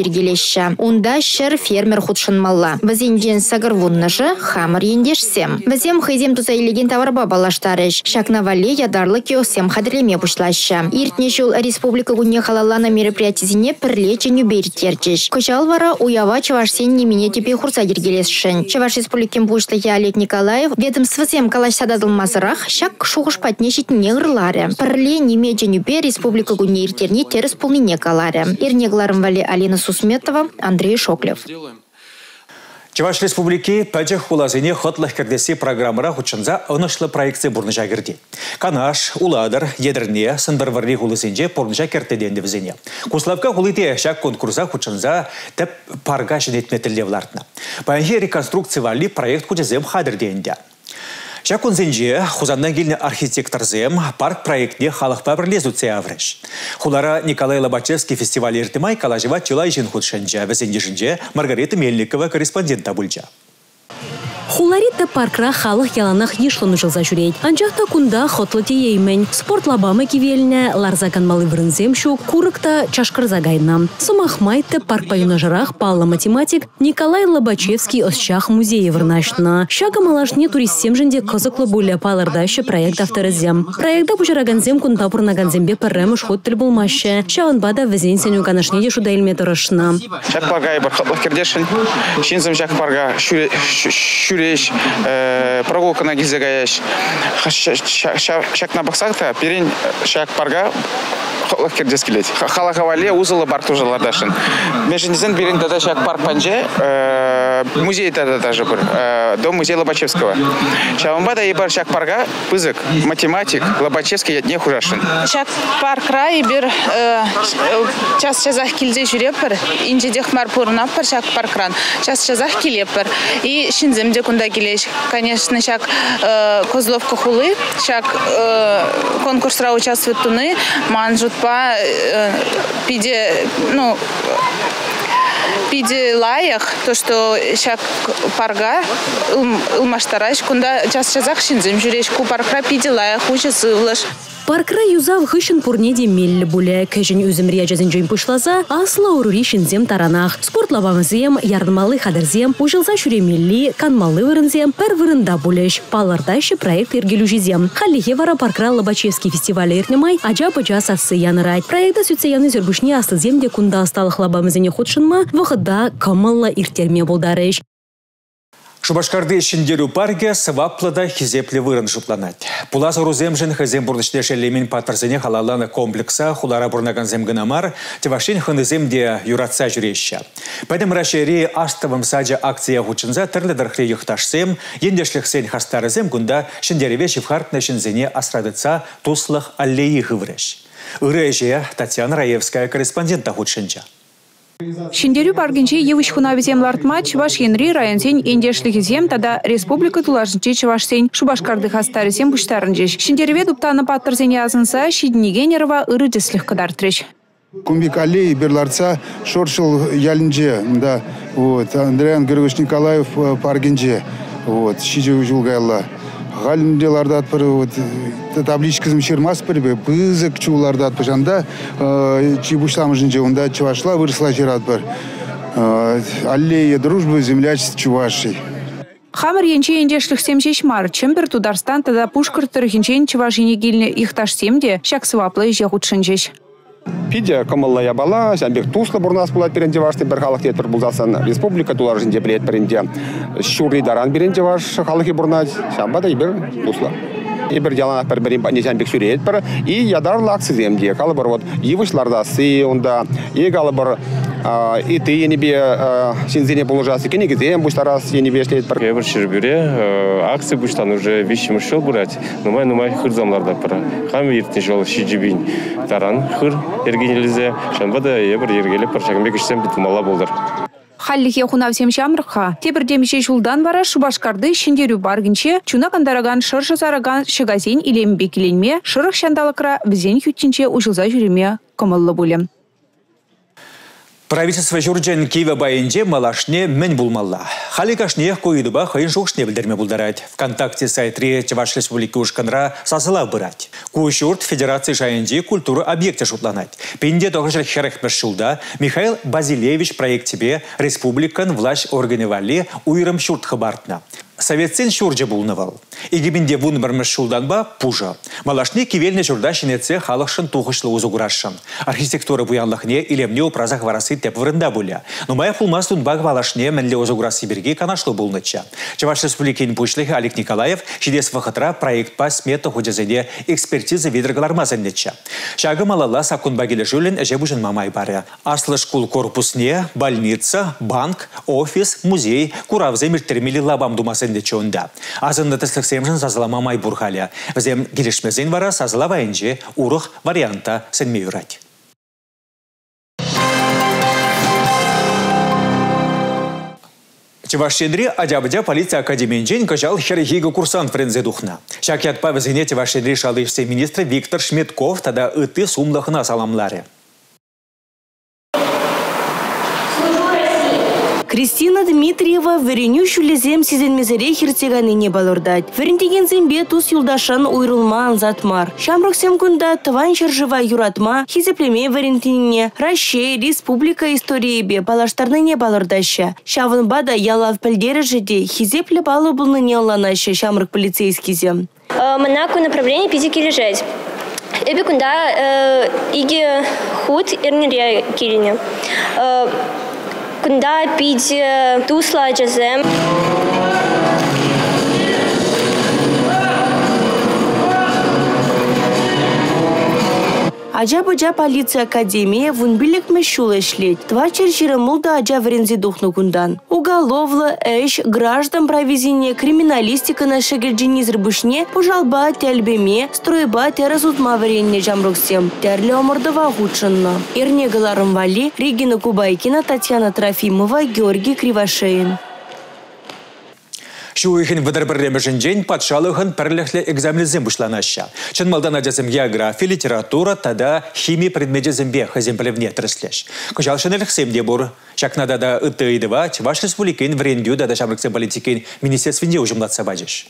ергелеші. Унда шыр фермер худшынмалла. Візенжен сағырвуннышы хамыр ендешсем. Візем хайзем тузайлеген товарба балаштарыш. Шакнавале ядарлы кеосем хадырлеме бұшлашы. Иртне жол республика күнне халалана мероприятизіне пірлечені бертерчіш. Кышал вара уява Чавашсен немене тепе хурса ергелесшін. Чаваш республикем бұшлығы Олег Николаев ведомствосем калаш сададылмазырақ шак шуғыш патнешет неғырлары. Пірле немечені бе республика күнне иртерне теріс пулныне калары. Ирнегларым вали Алина Сусметова, Андрей Шоклев.
Чаваш республики пәжі хулазыне хотлық кірдесі программыра хұтшынза ұнышлы проекция бұрныжа кірді. Канаш, Уладыр, Едірне, Сындырварли хулызынже бұрныжа кертеденді візіне. Куславка хулыте шак конкурса хұтшынза тәп парға жинетметілі влартына. Пәнге реконструкция вали проект хұтезем хадырденді. Шакун зенже хузанна гильне архитекторзем парк проектне халықпа бірлезуце авреш. Хулара Николай Лобачевский фестиваль ертімай калажева чылай жин худшанжа візендежінже Маргарита Мельникова корреспондента бульджа.
Хуларита паркра халық яланах ешлыны жылза жүрейд. Анжақта күнда хотлыте еймен. Спорт лабамы кивеліне, ларзаган малы вырынзем шу, курыкта чашқырза гайна. Сымахмайтты парк паюна жырах палла математик Николай Лобачевский осчах музейі вырнашына. Шага малашне туристсем жінде кызыклы буля палырдашы проект авторызем. Проекта бұжыраганзем күнда бұрнаганзембе пірреміш хоттыл болмашы. Шағын бада візен сеню ганашнеде шуда елме тұрышына.
Шак парга ебір қытлық кердешін. Шинзім шак парга прогулка на гизегаяш. Шак на бақсақта перен шак парга хотлық кердес келеді. Халақавале узылы бар тұжалардашын. Межінізен берен дада шак парк панже музей дада даже бір. Дом музей Лобачевского. Шавамбада ебір шак парга пызык, математик, Лобачевский не хужашын.
Шак паркра ебір час-чазақ келде жүрепір. Инжедех мар пұрынапыр шак паркран. Час-чазақ келепір. И шинземде күнда келеш. Конечно, шак Козловка хулы, шак конкурсра участвуют туны, манжутпа пиде, пиде лаях, то, что шак парга, илмаштараш, кунда час-чазақ шинзем жүреш, ку паркра пиде лаях учасы улаш.
Паркра юзав хышын пурнеде меллі бұлі. Кәжін өзімрия жазын жойн пұшлаза, асла урuri шинзем таранах. Спорт лавамызем, ярдымалы хадырзем, ұжылза шүремелі, канмалы вырынзем, пәр вырында бұлеш. Палардайшы проект ергелу жезем. Халлихе вара Паркра Лобачевский фестивалі ернемай, ажа-пыжа сасы янырайд. Проекта сүтсе яны зөрбүшне астыземде күнда асталық лабамызене құтшынма, вғыда камалла иртерме болдарыш.
Шубашкарды ішіндеру парге сываплыда хизеплі вырын жұпланат. Пулас ұруземжін хызем бұрнышне шелемін патырзене халаланы комплекса хулара бұрнаган земгінамар, тевашин хыныземде юратса жүреща. Пәдім рашери аштывым саджа акция ғучынза түрлі дырхле юқташсем, ендешліксен хастарызем күнда шындереве шифхартны шынзене асрадыца туслых аллеи ғывреш. Үреже Татьяна Раевская корреспондента ғучынча.
Шиндерю паргинче евыш хунавизем лартма Чуваш Енри районсен индешлигизем тада республика тулашынче Чувашсен Шубашкарды хастарызем буштарынчеш. Шиндереве дуптаны паттырзене азынса Шиднигенерова ыры деслих кадартреш.
Кумбик аллеи берларца шоршил ялинже, да, вот, Андреян Григорьевич Николаев паргинче, вот, шиджу julgayla. Галинделарда атпыр, вот, табличкизм шермас пырбе, пызык чуларда атпыр, жанда, чебушламыжынже, онда Чувашла выросла жер атпыр. Аллея дружбы, землячества Чувашей.
Хамыр енче ендешлік семшеш мар, чембер Тударстан тада пушкар тұрғынчен Чувашине гильне ихташ семде, шак сваплы жеғутшынжеш.
Пидя камалла ябала, сәмбек туслы бұрнас бұлат беренде вашты бір халық етпір бұлдасын республика тулар жінде білет бірінде шүрі даран беренде ваш халықы бұрнат, сәмбада ебір туслы. Ебір яланақ бір бірін не сәмбек сүре етпір, и ядарлы аксыземде, калы бір вот евышлардасы, онда, егалы бір ити енебе сензене болужасы, кенегізем бұштарас енебе ешлет бір.
Ебір шырбюре, акция бұштан уже вещи мұршыл бұрат, нумай хырзамларда бір. Хам ертін жол шиджибин таран хыр ергенелізе, шанбада ебір ергелі бір шағынбек ішсем бітімала болдыр.
Халлихе хунавсем шамрыха. Тепір демеше жулдан бара Шубашкарды шиндерю баргынче, чуна кандараган шыршы сараган шыгазен илембе келенме, шырық шандалықра візен хүттінче ұжылза жүреме комыллы болем.
Правительство журджен Киева байынже малашне мен булмалла. Хали кашне койдуба хайын шоқшне білдерме булдарать. ВКонтакте сайтре Чуваш Республики ушканра сазыла бырать. Кушурт Федерации шайынже культура объекте шутланать. Пинде тогожер херехмеш шулда Михаил Базилевич проект тебе республикан власть органивали уйрам шурт хабартна. Советсен шурджа булнавал. Игибинде вунбармеш шулданба пужа. Малашне кивельне журда шинеце халықшын туғышлы узугурашын. Архитектура буянлықне илемне опразах варасы теп вырында буля. Но моя пулмастун баг малашне менле узугурасы берге канашлы булныча. Чуваш Республикин пушлығы Олег Николаев шидес вахатра проект па смета худязене экспертиза видргалармазеннеча. Шагы малала сакун багиле жулен эжебужын мамай баря. Аслы школ корпусне, больница, банк, офис, музей, куравзе миртермили лабам думасын чонда. Азында тіслік семжін сазылама май бұрғаля. Візем келешмезен вара сазыла вайынже урық варианта сенме юрать. Чевашенри адябыдя полиция академиенжен кажал херехига курсант френзе духна. Шакят па візіне Чевашенри шалышсы министр Виктор Шметков тада ыты сумлахына саламларе.
Кристина Дмитриева вереню шулезем сизенмезере хиртеганыне балордать. Верентеген зембе тус юлдашан уйрулма анзатмар. Шамруксем кунда тыван шаржыва юратма, хизеплеме верентине, Рашей, республика историебе балаштарныне балордаща. Шавын бада ялав пельдері жеде, хизепле балы булныне алланаща шамрук полицейский зем.
Монако направление пизики лежать. Эбе кунда иги худ эрнере кирине. Кунда пить тусла джазем.
Аджа-баджа полиция академия вунбилек мешула шлеть. Два черчера мулда аджа врензи духну кундан. Уголовла, эш, граждан провизине, криминалистика на шегельджини зрбышне, пожалба тельбеме, стройба теразутма варенне жамруксем. Терля омордова гучанна. Ирне Галаром Вали, Регина Кубайкина, Татьяна Трофимова, Георгий Кривошеин.
Шуихин выдерберремешен день подшалыхын перлехле экзаменезем бушланаща. Чынмалдан адязым география, литература, тада химия предметезем бех земплевне треслеш. Кожалшынелых семде бур. Шак надо да ытыйдыва, Чуваш Республикин врендю да шабрыксем политикин министерстве ужимлатса бажеш.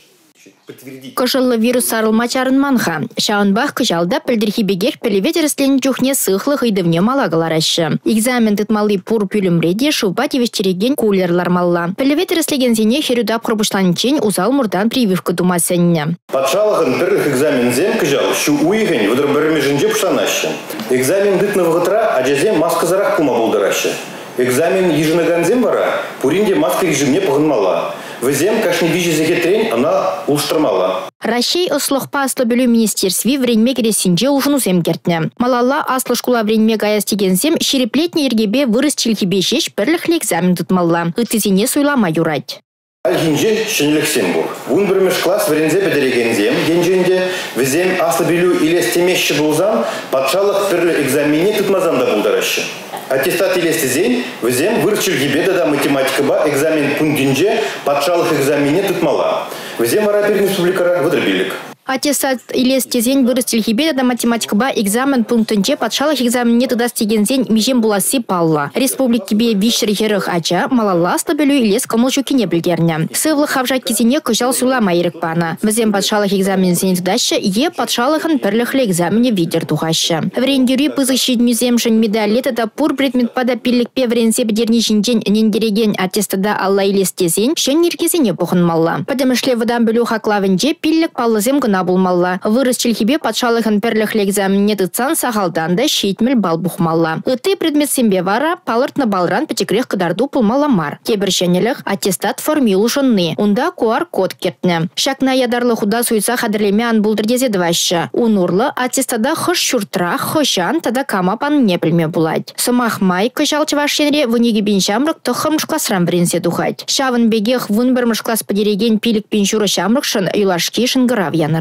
Кожылы вирус сарылма чарынманха. Шаунбах кожалда пілдірхибегех пілеветерслен чухне сыхлы хыйдывне малагаларашы. Экзамен тытмалы пур пүлімреде шубат евештереген кулерлар малла. Пілеветерслеген зене херюдап құрбышланчен узал мурдан прививка думасенне.
Патшалығын пірліх экзамензем кожал шу уйген выдырбірімежінже пұшланашы. Экзамен дытны вғытра аджазем маска зарах пума болдырашы. Экзамен ежініганзем бара пуринде маска режимне пұғынмала. Везем кашни вижезеге трень, она улштырмала.
Рашей ослохпа аслы бөлі министерсви вренме кересінже ужынусем кертне. Малалла аслы шкула вренме гаястегенсем шереплетне ергебе вырыс чилхибе шеш бірліхлі экзамен тұтмалла. Үттізіне суйлама юрать.
Алгинже шынелексем бур. Вун бірмеш класс врензе бедерегензем, генженде везем аслы білу илестемешші болзам, патшалық бірлі экзамене тұтмазам да болдарашы. Аттестат илестезен, візем вырчил гибеда математика ба экзамен пундинже патшалық экзамене тұтмала. Візем варапер республикара выдырбилік.
Аттестат илестезен вырастил гибеда математика ба экзамен пунктынже патшалық экзамене тыдастегензен межем буласы палла. Республики бе вишер ерых ача малалла слабелю илес комылчукине білгерне. Сывлы хавжак кезене кожал сулама ерікпана. Візем патшалық экзамензен тыдаща е патшалықын пірліхлі экзамене видер тухаща. Врендюри пызыщид мюземшін медалеті да пур предмет пада пиллікпе вренсе бідернешінжен нендереген аттестада алла илестезен шен еркесене пұхынмалла. Падамышле выдан білу хаклавынже пиллік паллызем булмалла. Вырыс чилхибе патшалыхын перліхлі экзамене тыцан сағалдан да шейтміл бал бұхмалла. Ыты предмет сембе вара палыртны балран пәтекрех кыдарду пулмала мар. Кебіршенелік аттестат формилу жынны. Унда QR-код кертне. Шакна ядарлы худа суйца хадырлеме ан булдырдезе дваща. Унурлы аттестада хыш шуртра, хышан тада камапан не білме булать. Сымах май кыжал Чувашенре вынеге беншамрык тұхырмыш классран бірінсе духать. Шавын бегех вын бірмыш класс подереген пилік пеншуры шамрыкшын юлашки шынгырав яны.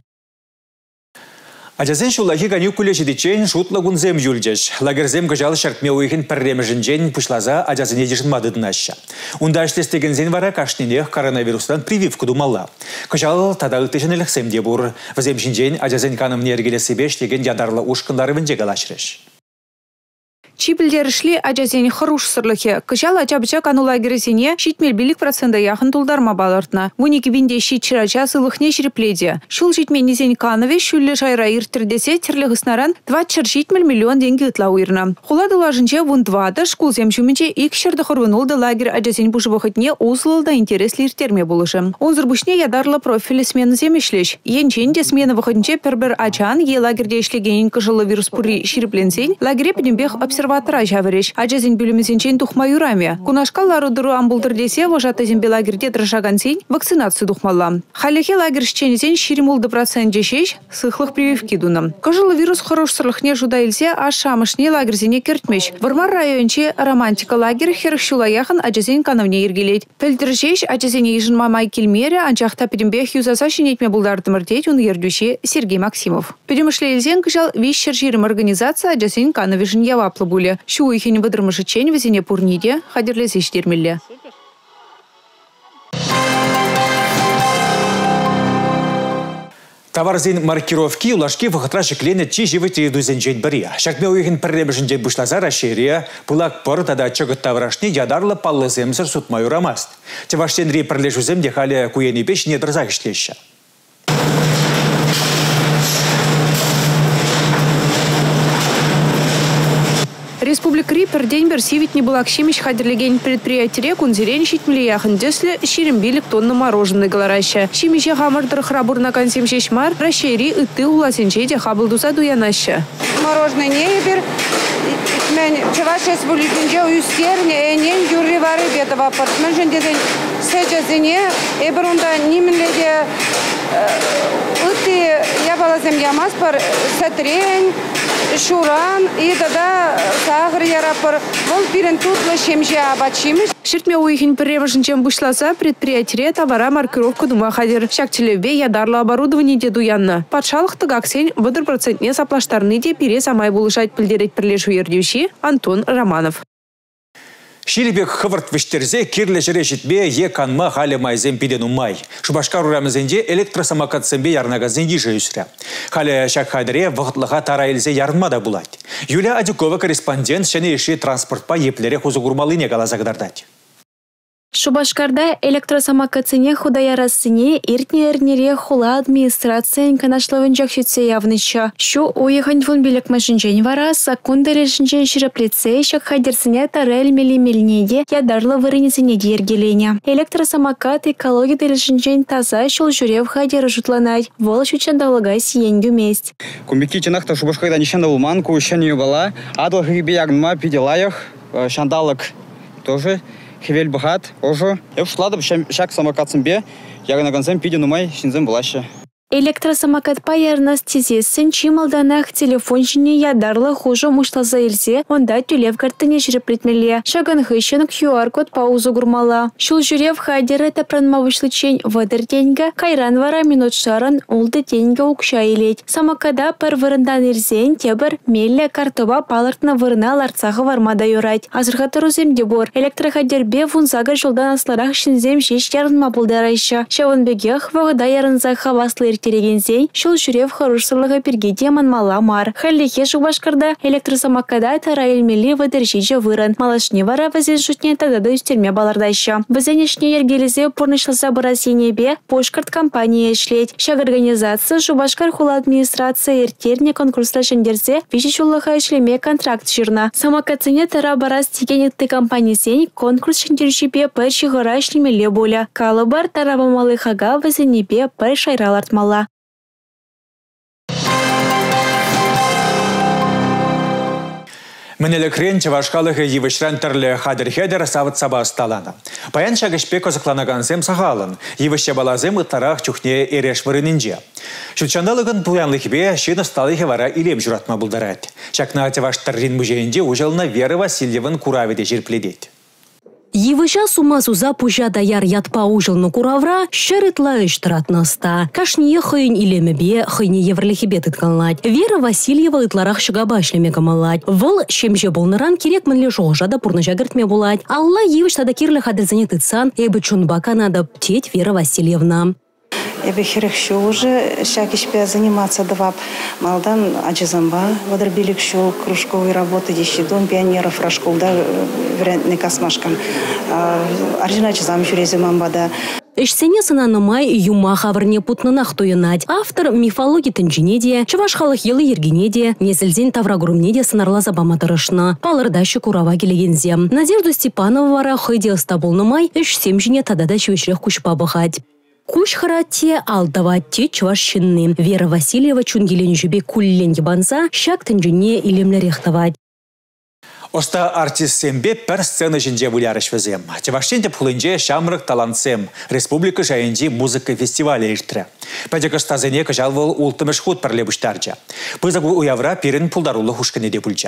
Аджазен шулахи каникуле жидичен шутлагунзем юльдеш. Лагерзем кажал шартме уйхен пәрремежінжен пушлаза аджазене дешін мадыдынаща. Унда эшлестегензен вара кашненех коронавирустан прививку думала. Кажал тада ытышынелік семде бур. Вазем жинжен аджазен каным нергеле себе штеген ядарлы ушкындары вінже галашреш.
Чипілдерішли ажазен хорош сырлыхе. Кышал ача-быча кану лагересене щитмел билік процента яхын тулдарма балыртна. Вуникі бинде щит чырача сылыхне шерепледе. Шул щитменнесен канове шүллі шайра иртірдесе тірлі ғыснаран 20 миллион деньги ытла уйрна. Хулады лажынче вун 2 шкул земшуменче ик шырды хорвынулды лагерь ажазен бушыбықытне услылда интересли иртерме болышы. Онзыр бушне ядарлы профилі смены земешлеш. Енченде смены вăхытнче пір-бір ачан е лагерде ишлегенен кыжылы вирус пури ширепленсен лагере педембех обсерватора жавыреш. Ажазен бүлімесенчен тухма юраме. Кунашкаллары дыру амбулдыр десе вожаты зембе лагерде дрожагансен вакцинацию тухмалла. Халехе лагерь шченесен ширемулды процент жешеш сыхлых прививки дуным. Кыжылы вирус хорош сырлыхне жуда илсе аш шамышне лагерзене кертмеш. Вармар районче романтика лагерь херхшула яхын ажазен кановне ергелет. Пельдіржеш ажазене ежін мамай келмере анчахта педембех юзаса шинетме булдардымырдет он ердюше Сергей Максимов. Педемышле илзен кыжал вещер жирым организация ажазен кановежін яваплы буле. Шу ихен выдырмышы чен везене пурниде хадерлесе штермелле.
Таварзин маркировки улашки вахытра шеклене чи живыте дузенчен бария. Шакме уйхин пірребішінде бушлазара шерия, пулак пор тада чыгыт таврашни ядарлы паллы земсір сутмаю рамаст. Теваштен ри пірлешузем дехалі куені пеш не дырзак ішлеші.
Республика Рипер день берсивит не была кшимищ хадерлеген предприятие кунзерен щитмели яхын десле щирембилик тонны мороженое голораща. Щимище хамырдыр храбур на консем шешмар, расшири и ты уласенчете хабылдуса дуянаща.
Мороженое не ебер. Мен чаваш республикинже уйстерне энен юрривары бетова пырт. Мен жендеден сечезене эбрунда нимледе ыты ябалазем ямас пар сетрен шуран и тогда сахар ярапыр. Вон пирен тутлы шемже абачимыш.
Шертме уйхин пірремышынчен бушласа предприятие товара маркировка дума хадер. Шактелевбе ядарлы оборудование деду янна. Патшалық тыгаксен выдыр процентне саплаштарны де пире самай булышать пілдерет пірлешу ердеуші Антон Романов.
Шилибек хывырт виштерзе кирле жире житбе е канма халі майзем пиден умай. Шубашкар урамызенде электросамокатсембе ярнагазен ежі үсірі. Халі шак хайдыре вғытлыға тарайлзе ярнмада булать. Юлия Адюкова корреспондент шәне еші транспортпа еплере хузугурмалыне галазагдардать.
Шубашкарда электросамокатсене худаярасыне иртне-эрнере хула администрациян канашлывын жакшетсе явныча. Шу уйыхан фон билек машинчен вара сакун дәрешінчен ширеплетсе шак хайдерсыне тарель мелемелнеде ядарлы вырынесыне дергелене. Электросамокат экология дәрешінчен таза шул жүрев хайдері жұтланай. Вол шучандалыға сиен юмест.
Кумбеки чынақта Шубашкарда нишанда улман, кушан юбала, адыл хигбе ягнма пиделаях, шандалык тоже. Хевель бахат, ожо. Я ушла шак самокатсымбе, ягнагансем пиден умай, шинзем булаще.
Электросамокат паярнас тезесін чималданах телефон жіне ядарлы хожу мұшлаза елзе, онда түлев картыне жіреплетмеле. Шаган хыщен QR-код паузу гурмала. Шул жүрев хайдері тапранма вышлычен вадыр деньга, кайран вара минут шарын улды деньга укша елет. Самокада пар вырындан ерзен тебір мелле картоба палыртна вырына ларцағы вармада юрать. Азырғатыру земде бор. Электрохайдербе вунзага жолдан асларах шинзем жеш ярынма булдарайша. Шавынбегех вағыда ярынза хаваслы терегенсен, шул жүрев хорошырлығы перге мала мар. Халлихе Шубашкарда электросамокада тарайлмели вадыржиже вырын. Малашне вара вазен жутне тадады үстерме балардайша. Вазенешне ергелезе порнышласа барасенебе Пошкарт компания эшлет. Шаг организация Шубашкар хула администрация эртерне конкурсла шендерсе виши шуллыха эшлеме контракт жирна. Самокатсене тара барас тикенетты компаниясен конкурс шендершипе пэр шигыра эшлемеле боля. Калыбар тарабамалы хага вазенебе пэр шайралартмала.
Менелі крен чавашқалығы евішран түрлі хадыр-хедер савыт саба асталаны. Паян шагышпе козықланағансем сағалын, евішше балазем ұттарақ чухне ереш вырынынже. Шүтшандалығын пуянлықбе шын ұсталығы вара илем жүратма бұлдарад. Шакна чаваштаррин мұжейінде ұжылына Вера Васильевын кураведе жерпледет.
Евыша сумасуза пужа даяр ятпа ужылны куравра шерытла ыштыратныста. Кашние хыйын илемебе, хыйне еврлихебе тытканлать. Вера Васильева ытларах шыгаба ишлеме камалать. Выл шемже болныран керек мінле жоғжада пурныжа гіртме булать. Алла евыш тада кирлі хадырзіне тытсан, эбі чунбака надо птеть Вера Васильевна.
Эбе херекшо уже шакишпе заниматься давап. Малдан аджизамба, водорбилик шел кружковой работы дещидон пионеров рашколда вариантный космашкам. Аржиначизам жюрезимамбада.
Ишсене сынанымай юма хавырне путнынах тойынать. Автор мифологии тінжінеде, чываш халық елы ергенеде, незілден таврагурумнеде сынарла забама тырышны. Палырдашы курава келегензе. Надежду Степанова вара хыйде ыстабылнымай, ишсем жіне тадада чевешрех кушпа бұхать. Куш харате алдава те чувашчинны. Вера Васильева чунгелен жюбе куллен ебанса, шак тінжіне илемлерехтавать.
Оста артист сембе пер сцена жинже вулярыш везем. Чевашченде пхулынже шамрык талантсем. Республика жайынжи музыка фестиваля иштірі. Пәдек ұстазыне кажалвал ултымыш худ пірлебіштаржа. Пызагу уявра перін пулдарулы хушканеде пульча.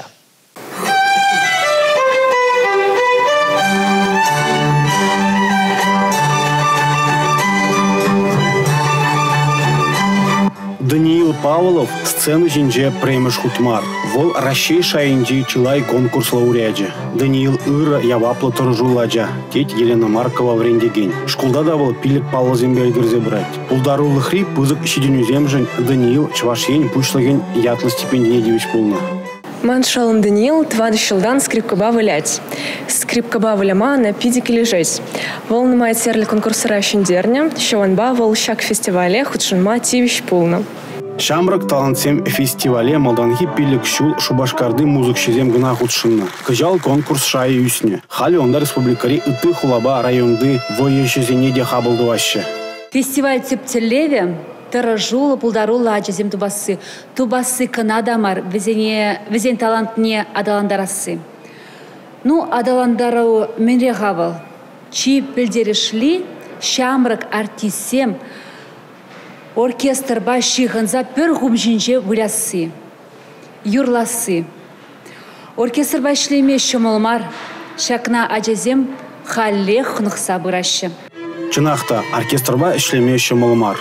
Даниил Павлов сцену жинже премыш хутмар. Вол Рашей шайынжи чилай конкурс лауреаджа. Даниил Ира яваплы тұржуладжа. Теть Елена Маркова врендеген. Шкулда да был пилік палы зембелгірзе брать. Пулдарулы хри пызык шиденю земжен Даниил чвашень пушлыген ятлы стипендине девич пулны.
Маншалым Даниил твады шылдан скрипкаба вылять. Скрипкаба выляма на пидике лежать. Волны май терли конкурсера шендерня, шаванба вол шак фестивале худшинма тивищ пулна.
Шамрак талантсем фестивале малданги пилік шул шубашкарды музык шизем гына худшинна. Кажал конкурс шайы үсне. Хали онда республикари ыты хулаба районды воешезене де хабылдываще.
Фестиваль Тепцелеве Таражула, пулдарула, аджазем тубасы. Тубасы канадамар, везен талант не адаландарасы. Ну, адаландарау менре гавал. Чи пілдерішли, шамрак артисем, оркестр баши ғынза пір ғумжинже вылясы. Юрласы. Оркестр башлеме шымылмар, шакна аджазем халле хнықса бұрашы.
Чынақта оркестрба ішлеме шымылмар.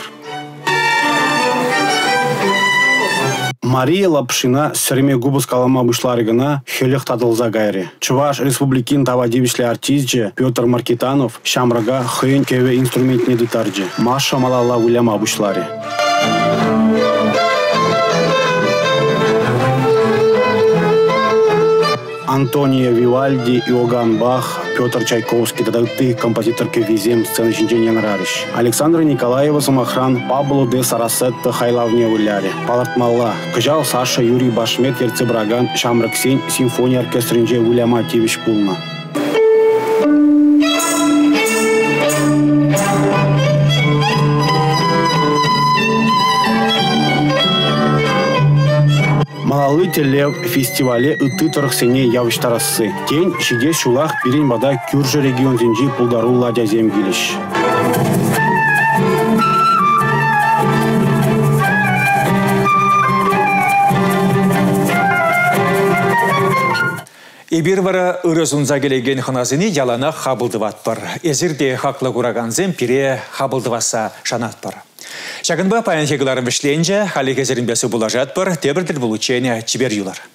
Мария Лапшина сірме губыз калама бұшларығына хелек тадылза гайры. Чуваш республикин тавадивишлі артистже Петр Маркитанов шамрага хыйын кеве инструментне дытарджы. Маша малала уляма бұшлары. Антония Вивальди, Иоганн Бах, Петр Чайковский, дадаты композитор кевизем сцены жинженен рарыш. Александра Николаева Самохран, Пабло де Сарасетта Хайлавне Уляре. Палартмалла, Кажал Саша Юрий Башмет, Ерцебраган, Шамраксень, симфония оркестринже Уляма Тивич Пулна. Малалы телев фестивале ыты тұрықсене явыштарасы. Тень шиде шулах пирень бада Кюржа регион зенжи пулдарула дязем гилиш.
Эбир вара ырызунза келеген хыназыны ялана хабылдыват бар. Эзирде хақлы кураганзем пире хабылдываса шанат бар. Шагынба паянхегіларын вишленже, хали кезерін бесі бұлажат бар, тебірдір бұл учения чибер юлар.